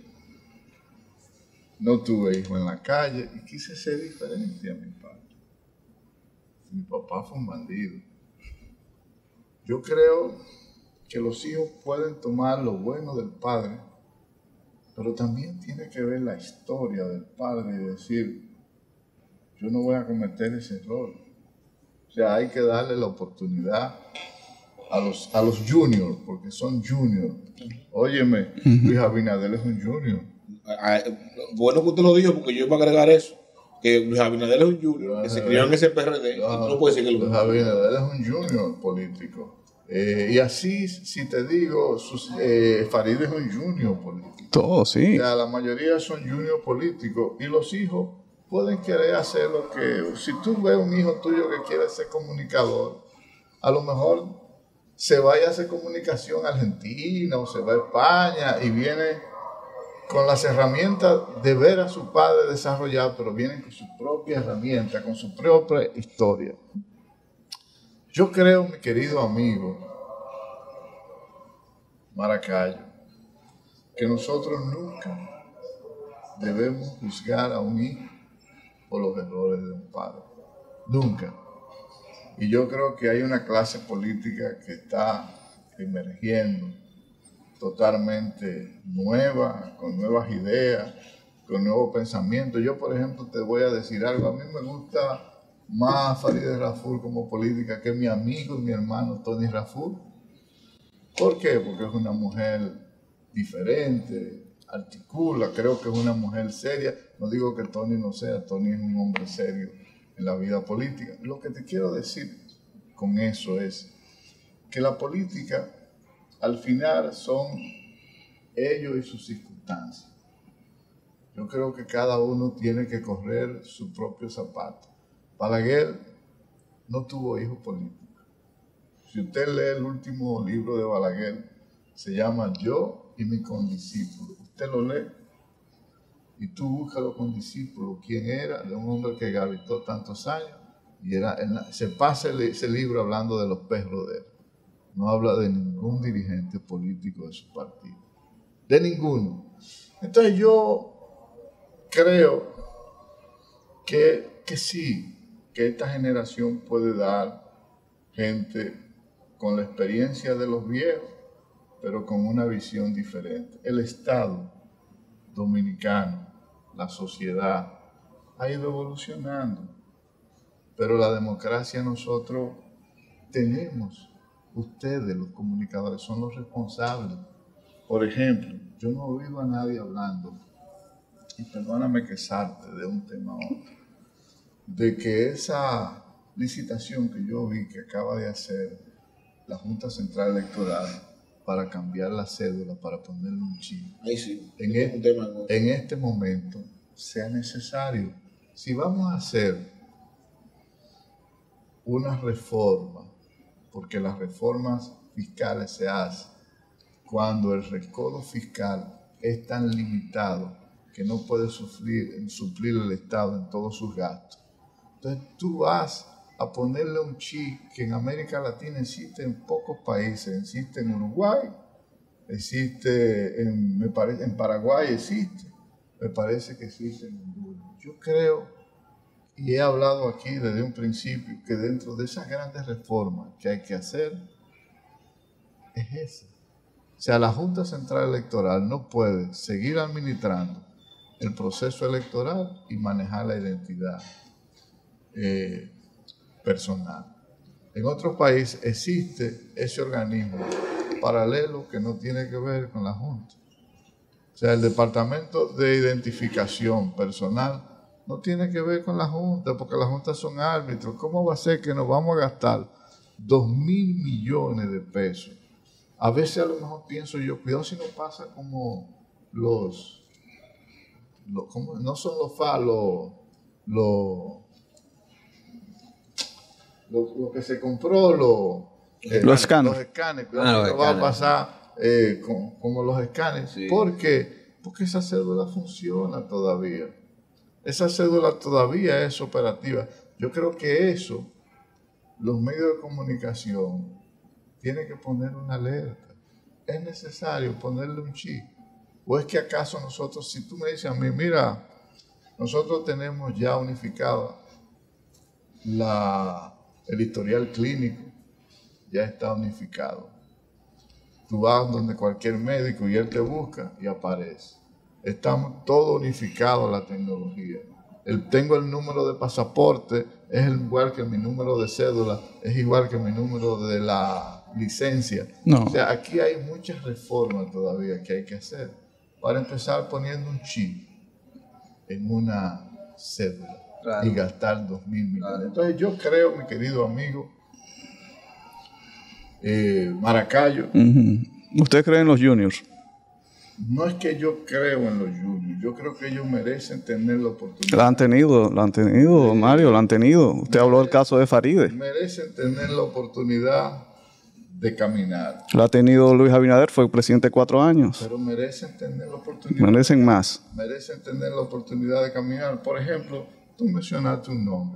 No tuve hijos en la calle y quise ser diferente a mi padre. Mi papá fue un bandido. Yo creo que los hijos pueden tomar lo bueno del padre, pero también tiene que ver la historia del padre y decir, yo no voy a cometer ese error. O sea, hay que darle la oportunidad a los juniors, porque son juniors. Óyeme, Luis Abinader es un junior. Bueno que usted lo dijo, porque yo iba a agregar eso, que Luis Abinader es un junior, que se crió en ese PRD, no puede decir que Luis Abinader es un junior político. Y así, si te digo, Farideh es un junior político. Todo, sí. O sea, la mayoría son junior políticos y los hijos pueden querer hacer lo que... Si tú ves un hijo tuyo que quiere ser comunicador, a lo mejor se vaya a hacer comunicación a Argentina o se va a España y viene con las herramientas de ver a su padre desarrollar, pero vienen con su propia herramienta, con su propia historia. Yo creo, mi querido amigo Maracayo, que nosotros nunca debemos juzgar a un hijo por los errores de un padre. Nunca. Y yo creo que hay una clase política que está emergiendo totalmente nueva, con nuevas ideas, con nuevos pensamientos. Yo, por ejemplo, te voy a decir algo. A mí me gusta más Farideh Raful como política que mi amigo y mi hermano Tony Raful. ¿Por qué? Porque es una mujer diferente, articula, creo que es una mujer seria. No digo que Tony no sea, Tony es un hombre serio en la vida política. Lo que te quiero decir con eso es que la política al final son ellos y sus circunstancias. Yo creo que cada uno tiene que correr su propio zapato. Balaguer no tuvo hijos políticos. Si usted lee el último libro de Balaguer, se llama Yo y mi condiscípulo. Usted lo lee y tú búscalo con discípulo. ¿Quién era? De un hombre que gravitó tantos años y se pasa ese libro hablando de los perros de él. No habla de ningún dirigente político de su partido. De ninguno. Entonces yo creo que sí, que esta generación puede dar gente con la experiencia de los viejos, pero con una visión diferente. El Estado dominicano, la sociedad, ha ido evolucionando, pero la democracia nosotros tenemos. Ustedes, los comunicadores, son los responsables. Por ejemplo, yo no he oído a nadie hablando, y perdóname que salte de un tema a otro, de que esa licitación que yo vi que acaba de hacer la Junta Central Electoral para cambiar la cédula, para ponerle un chip, ahí sí, en este momento sea necesario. Si vamos a hacer una reforma, porque las reformas fiscales se hacen cuando el recaudo fiscal es tan limitado que no puede suplir el Estado en todos sus gastos. Entonces tú vas a ponerle un chip que en América Latina existe en pocos países. Existe en Uruguay, existe en Paraguay, existe. Me parece que existe en Honduras. Yo creo, y he hablado aquí desde un principio, que dentro de esas grandes reformas que hay que hacer, es esa. O sea, la Junta Central Electoral no puede seguir administrando el proceso electoral y manejar la identidad personal. En otros países existe ese organismo paralelo que no tiene que ver con la Junta. O sea, el Departamento de Identificación Personal no tiene que ver con la Junta, porque las Juntas son árbitros. ¿Cómo va a ser que nos vamos a gastar 2.000 millones de pesos? A veces a lo mejor pienso yo, cuidado si no pasa como no son los FA, lo que se compró, los escáneres. Los escáneres, los que va a escáneres. pasar como los escáneres. Sí. ¿Por qué? Porque esa cédula funciona todavía. Esa cédula todavía es operativa. Yo creo que eso, los medios de comunicación tienen que poner una alerta. Es necesario ponerle un chip. ¿O es que acaso nosotros, si tú me dices a mí, mira, nosotros tenemos ya unificada el historial clínico, ya está unificado. Tú vas donde cualquier médico y él te busca y aparece. Estamos todo unificado la tecnología. Tengo el número de pasaporte, es igual que mi número de cédula, es igual que mi número de la licencia. No. O sea, aquí hay muchas reformas todavía que hay que hacer. Para empezar poniendo un chip en una cédula, claro, y gastar 2.000 millones. Claro. Entonces yo creo, mi querido amigo Maracayo, ¿Usted cree en los juniors? no es que yo creo en los juniors, yo creo que ellos merecen tener la oportunidad. La han tenido, Mario, la han tenido. Usted habló del caso de Faride. Merecen tener la oportunidad de caminar, La ha tenido Luis Abinader, fue presidente 4 años. pero merecen tener la oportunidad. Merecen más. Merecen tener la oportunidad de caminar. Por ejemplo, tú mencionaste un nombre.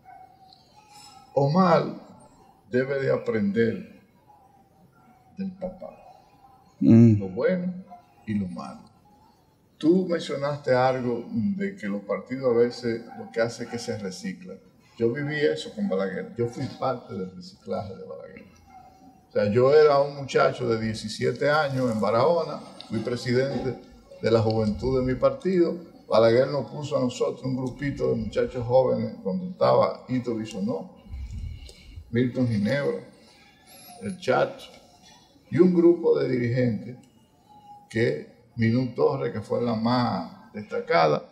Omar debe de aprender del papá, lo bueno y lo malo. Tú mencionaste algo de que los partidos a veces lo que hace es que se reciclan. Yo viví eso con Balaguer. Yo fui parte del reciclaje de Balaguer. O sea, yo era un muchacho de 17 años en Barahona, fui presidente de la juventud de mi partido. Balaguer nos puso a nosotros un grupito de muchachos jóvenes cuando estaba Hito Bisonó, Milton Ginebra, el Chacho, y un grupo de dirigentes que Minú Torres, que fue la más destacada,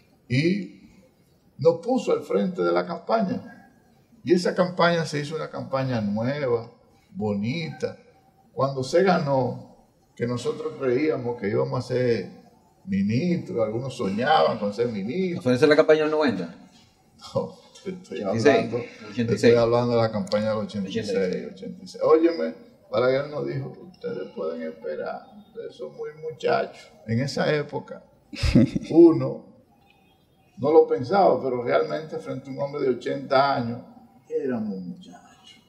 y nos puso al frente de la campaña. Y esa campaña se hizo una campaña nueva, bonita. Cuando se ganó, que nosotros creíamos que íbamos a ser ministros, algunos soñaban con ser ministros. ¿Fue esa la campaña del 90? No, estoy 86. hablando de la campaña del 86. Óyeme, Balaguer nos dijo, ustedes pueden esperar, ustedes son muy muchachos. En esa época, uno no lo pensaba, pero realmente frente a un hombre de 80 años, éramos muchachos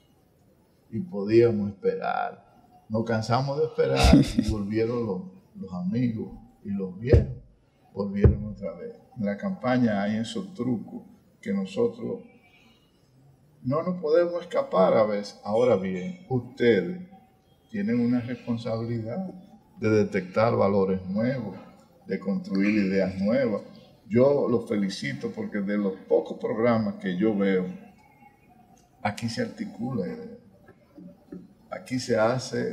y podíamos esperar. Nos cansamos de esperar y volvieron los amigos y los viejos, volvieron otra vez. En la campaña hay esos trucos que nosotros no nos podemos escapar a veces. Ahora bien, ustedes tienen una responsabilidad de detectar valores nuevos, de construir ideas nuevas. Yo los felicito porque de los pocos programas que yo veo, aquí se articula idea. Aquí se hace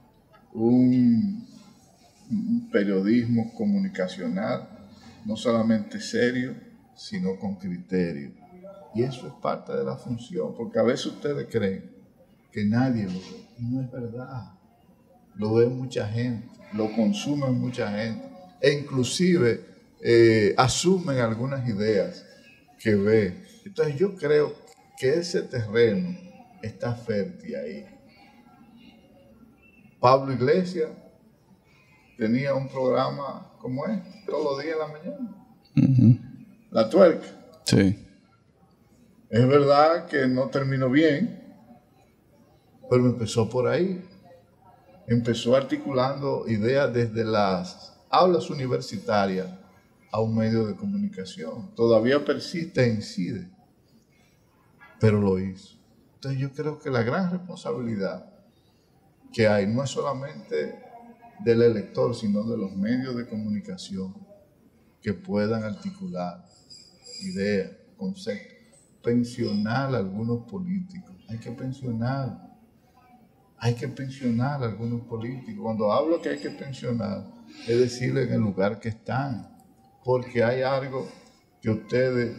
un periodismo comunicacional, no solamente serio, sino con criterio. Y eso es parte de la función, porque a veces ustedes creen que nadie lo ve, y no es verdad. Lo ve mucha gente, lo consume mucha gente, e inclusive asumen algunas ideas que ve. Entonces yo creo que ese terreno está fértil ahí. Pablo Iglesias tenía un programa como este, todos los días en la mañana. La Tuerca. Sí. Es verdad que no terminó bien, pero empezó por ahí. Empezó articulando ideas desde las aulas universitarias a un medio de comunicación. Todavía persiste e incide, pero lo hizo. Entonces yo creo que la gran responsabilidad que hay no es solamente del elector, sino de los medios de comunicación que puedan articular ideas, conceptos. Pensionar a algunos políticos. Hay que pensionar a algunos políticos. Cuando hablo que hay que pensionar, es decirle en el lugar que están, porque hay algo que a ustedes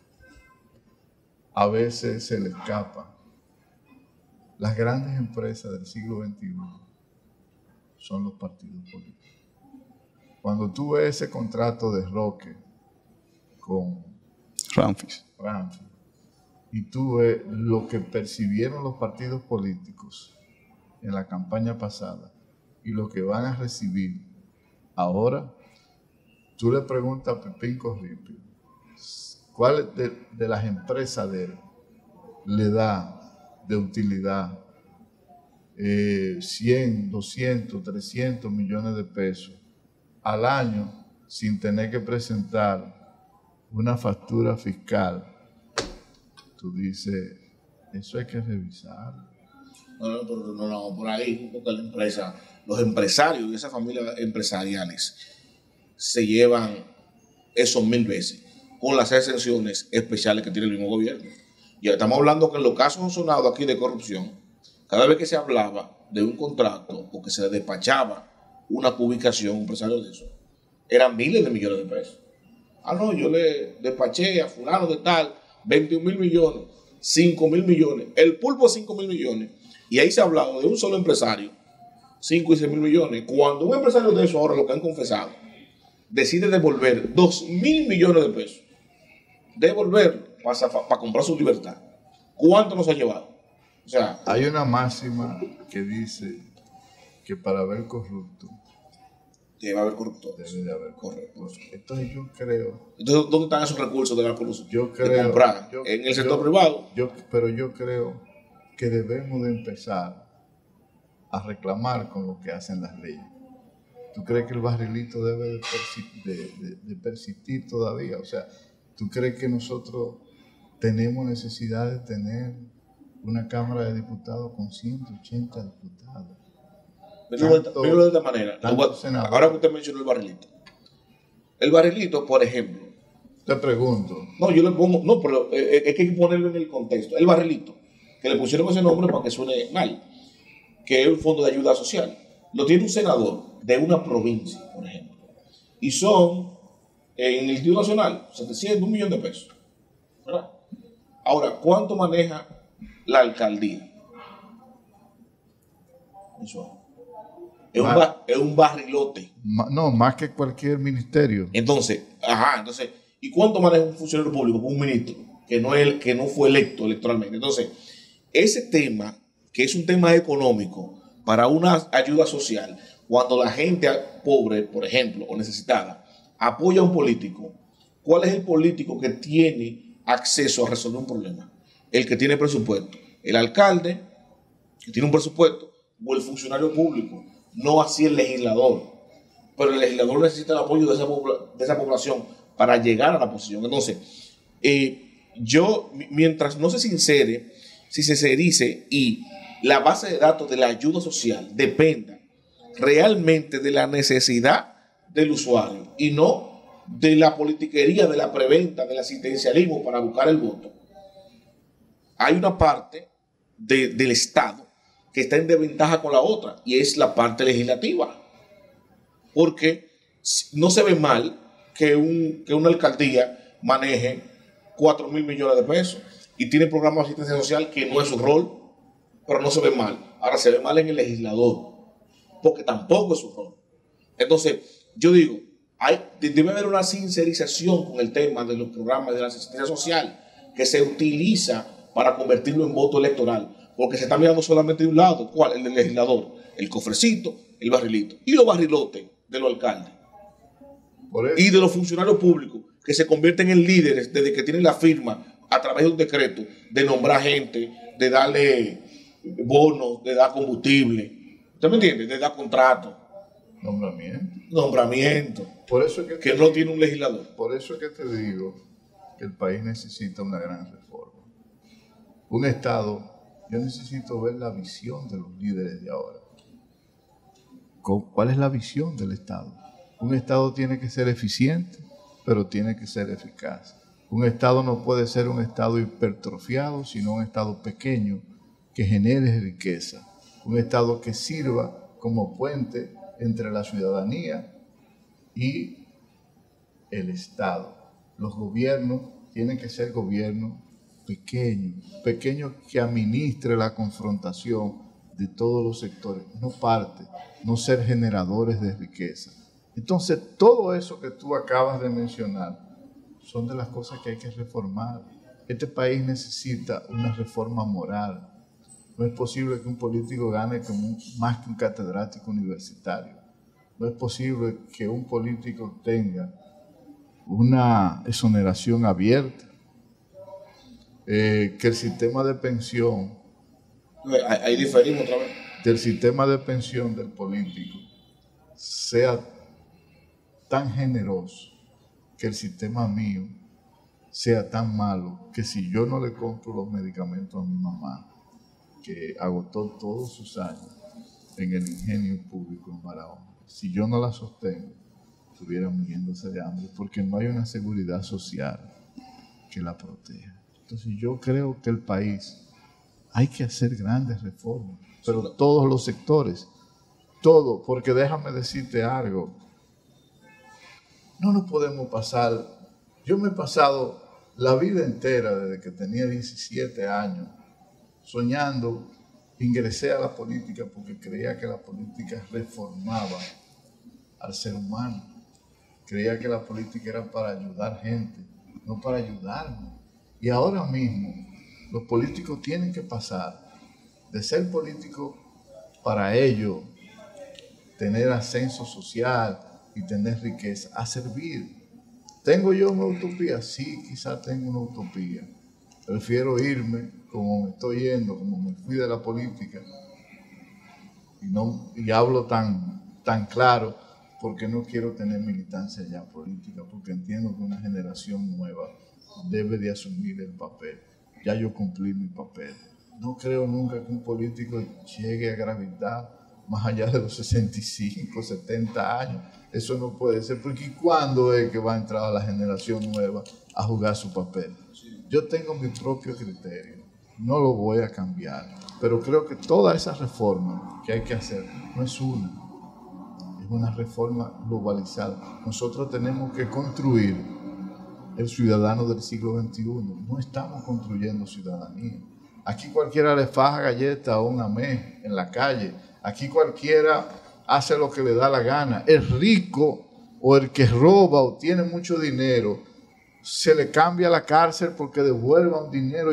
a veces se les escapa. Las grandes empresas del siglo XXI son los partidos políticos. cuando tú ves ese contrato de Roque con Ramfis. y tú ves lo que percibieron los partidos políticos en la campaña pasada y lo que van a recibir ahora, tú le preguntas a Pepín Corripio, ¿cuál de las empresas de él le da de utilidad 100, 200, 300 millones de pesos al año sin tener que presentar una factura fiscal? Tú dices, eso hay que revisar. No, por ahí, porque la empresa, los empresarios y esas familias empresariales se llevan eso 1000 veces con las exenciones especiales que tiene el mismo gobierno. Y estamos hablando que en los casos sonados aquí de corrupción, cada vez que se hablaba de un contrato o que se despachaba una publicación, un empresario de eso, eran miles de millones de pesos. No, yo le despaché a fulano de tal 21,000 millones, 5,000 millones, el pulpo 5,000 millones, y ahí se ha hablado de un solo empresario, 5 y 6,000 millones. Cuando un empresario de eso, ahora lo que han confesado, decide devolver 2,000 millones de pesos, devolverlo para comprar su libertad, ¿cuánto nos ha llevado? O sea, hay una máxima que dice que para haber corrupto debe haber corruptores. Debe de haber corruptos. Entonces yo creo... Entonces, ¿dónde están esos recursos de la corrupción? Yo creo, de comprar en el sector privado. Pero yo creo que debemos de empezar a reclamar con lo que hacen las leyes. ¿Tú crees que el barrilito debe de persistir todavía? O sea, ¿tú crees que nosotros tenemos necesidad de tener una Cámara de Diputados con 180 diputados? Míralo de esta manera. Ahora que usted mencionó el barrilito. El barrilito, por ejemplo. Te pregunto. No, yo le pongo. No, pero es que hay que ponerlo en el contexto. El barrilito, que le pusieron ese nombre para que suene mal, que es un fondo de ayuda social. Lo tiene un senador de una provincia, por ejemplo. Y son, en el Instituto Nacional, 700, 1 millón de pesos. ¿Verdad? Ahora, ¿cuánto maneja la alcaldía? Eso es un barrilote. No, más que cualquier ministerio. Entonces, ¿y cuánto maneja un funcionario público, un ministro, que no fue electo electoralmente? Entonces, ese tema, que es un tema económico para una ayuda social, cuando la gente pobre, por ejemplo, o necesitada, apoya a un político, ¿cuál es el político que tiene acceso a resolver un problema? El que tiene presupuesto. El alcalde, que tiene un presupuesto, o el funcionario público, no así el legislador. Pero el legislador necesita el apoyo de esa población para llegar a la posición. Entonces, mientras no se sincere, si se serice y la base de datos de la ayuda social dependa realmente de la necesidad del usuario y no de la politiquería, de la preventa, del asistencialismo para buscar el voto, hay una parte del Estado que está en desventaja con la otra, y es la parte legislativa. Porque no se ve mal que una alcaldía maneje 4,000 millones de pesos y tiene programas de asistencia social que no es su rol, pero no se ve mal. Ahora se ve mal en el legislador, porque tampoco es su rol. Entonces, yo digo, debe haber una sincerización con el tema de los programas de la asistencia social que se utiliza para convertirlo en voto electoral, porque se está mirando solamente de un lado. ¿Cuál? El del legislador, el cofrecito, el barrilito y los barrilotes de los alcaldes y de los funcionarios públicos que se convierten en líderes desde que tienen la firma a través de un decreto de nombrar gente, de darle bonos, de dar combustible, ¿usted me entiende? De dar contrato, nombramiento, por eso es que no tiene un legislador. Por eso es que te digo que el país necesita una gran reforma. Un Estado, yo necesito ver la visión de los líderes de ahora. ¿Cuál es la visión del Estado? Un Estado tiene que ser eficiente, pero tiene que ser eficaz. Un Estado no puede ser un Estado hipertrofiado, sino un Estado pequeño que genere riqueza. Un Estado que sirva como puente entre la ciudadanía y el Estado. Los gobiernos tienen que ser gobiernos pequeños que administre la confrontación de todos los sectores, no parte, no ser generadores de riqueza. Entonces, todo eso que tú acabas de mencionar son de las cosas que hay que reformar. Este país necesita una reforma moral. No es posible que un político gane como más que un catedrático universitario. No es posible que un político tenga una exoneración abierta, que el sistema de pensión, ahí diferimos otra vez, del sistema de pensión del político sea tan generoso, que el sistema mío sea tan malo, que si yo no le compro los medicamentos a mi mamá, que agotó todos sus años en el ingenio público en Barahona, si yo no la sostengo, estuviera muriéndose de hambre, porque no hay una seguridad social que la proteja. Entonces yo creo que el país hay que hacer grandes reformas, pero todos los sectores, todo, porque déjame decirte algo, no nos podemos pasar, yo me he pasado la vida entera desde que tenía 17 años soñando, ingresé a la política porque creía que la política reformaba al ser humano, creía que la política era para ayudar gente, no para ayudarme. Y ahora mismo los políticos tienen que pasar de ser políticos para ellos tener ascenso social y tener riqueza, a servir. ¿Tengo yo una utopía? Sí, quizás tengo una utopía. Prefiero irme como me estoy yendo, como me fui de la política, y hablo tan claro porque no quiero tener militancia ya política, porque entiendo que una generación nueva debe de asumir el papel. Ya yo cumplí mi papel. No creo nunca que un político llegue a gravitar más allá de los 65, 70 años. Eso no puede ser, porque ¿cuándo es que va a entrar la generación nueva a jugar su papel? Yo tengo mi propio criterio, no lo voy a cambiar, pero creo que toda esa reforma que hay que hacer no es una reforma globalizada. Nosotros tenemos que construir el ciudadano del siglo XXI. No estamos construyendo ciudadanía. Aquí cualquiera le faja galleta o un amé en la calle. Aquí cualquiera hace lo que le da la gana. El rico o el que roba o tiene mucho dinero, se le cambia la cárcel porque devuelva un dinero.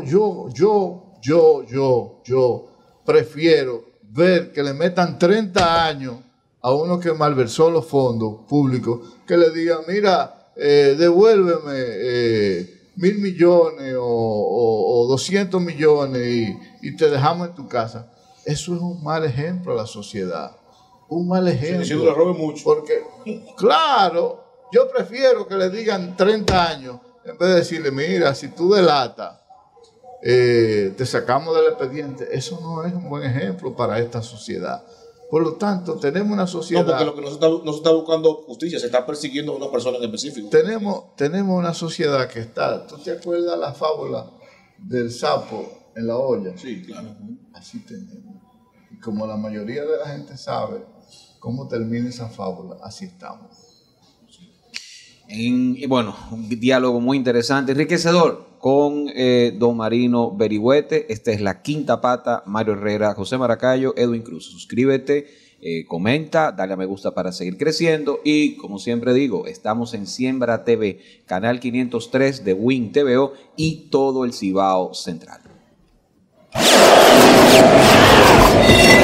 Yo prefiero ver que le metan 30 años a uno que malversó los fondos públicos, que le diga, mira, devuélveme 1.000 millones o 200 millones y te dejamos en tu casa. Eso es un mal ejemplo a la sociedad. Un mal ejemplo. Si le robe mucho. Porque, claro, yo prefiero que le digan 30 años en vez de decirle, mira, si tú delatas, te sacamos del expediente. Eso no es un buen ejemplo para esta sociedad. Por lo tanto, tenemos una sociedad... No, porque lo que no se está buscando justicia, se está persiguiendo a una persona en específico. Tenemos una sociedad que está... ¿Tú te acuerdas la fábula del sapo en la olla? Sí, claro. Así tenemos. Y como la mayoría de la gente sabe cómo termina esa fábula, así estamos. Y bueno, un diálogo muy interesante, enriquecedor con don Marino Berigüete. Esta es La Quinta Pata, Mario Herrera, José Maracayo, Edwin Cruz. Suscríbete, comenta, dale a me gusta para seguir creciendo y, como siempre digo, estamos en Siembra TV, canal 503 de Win TVO y todo el Cibao Central.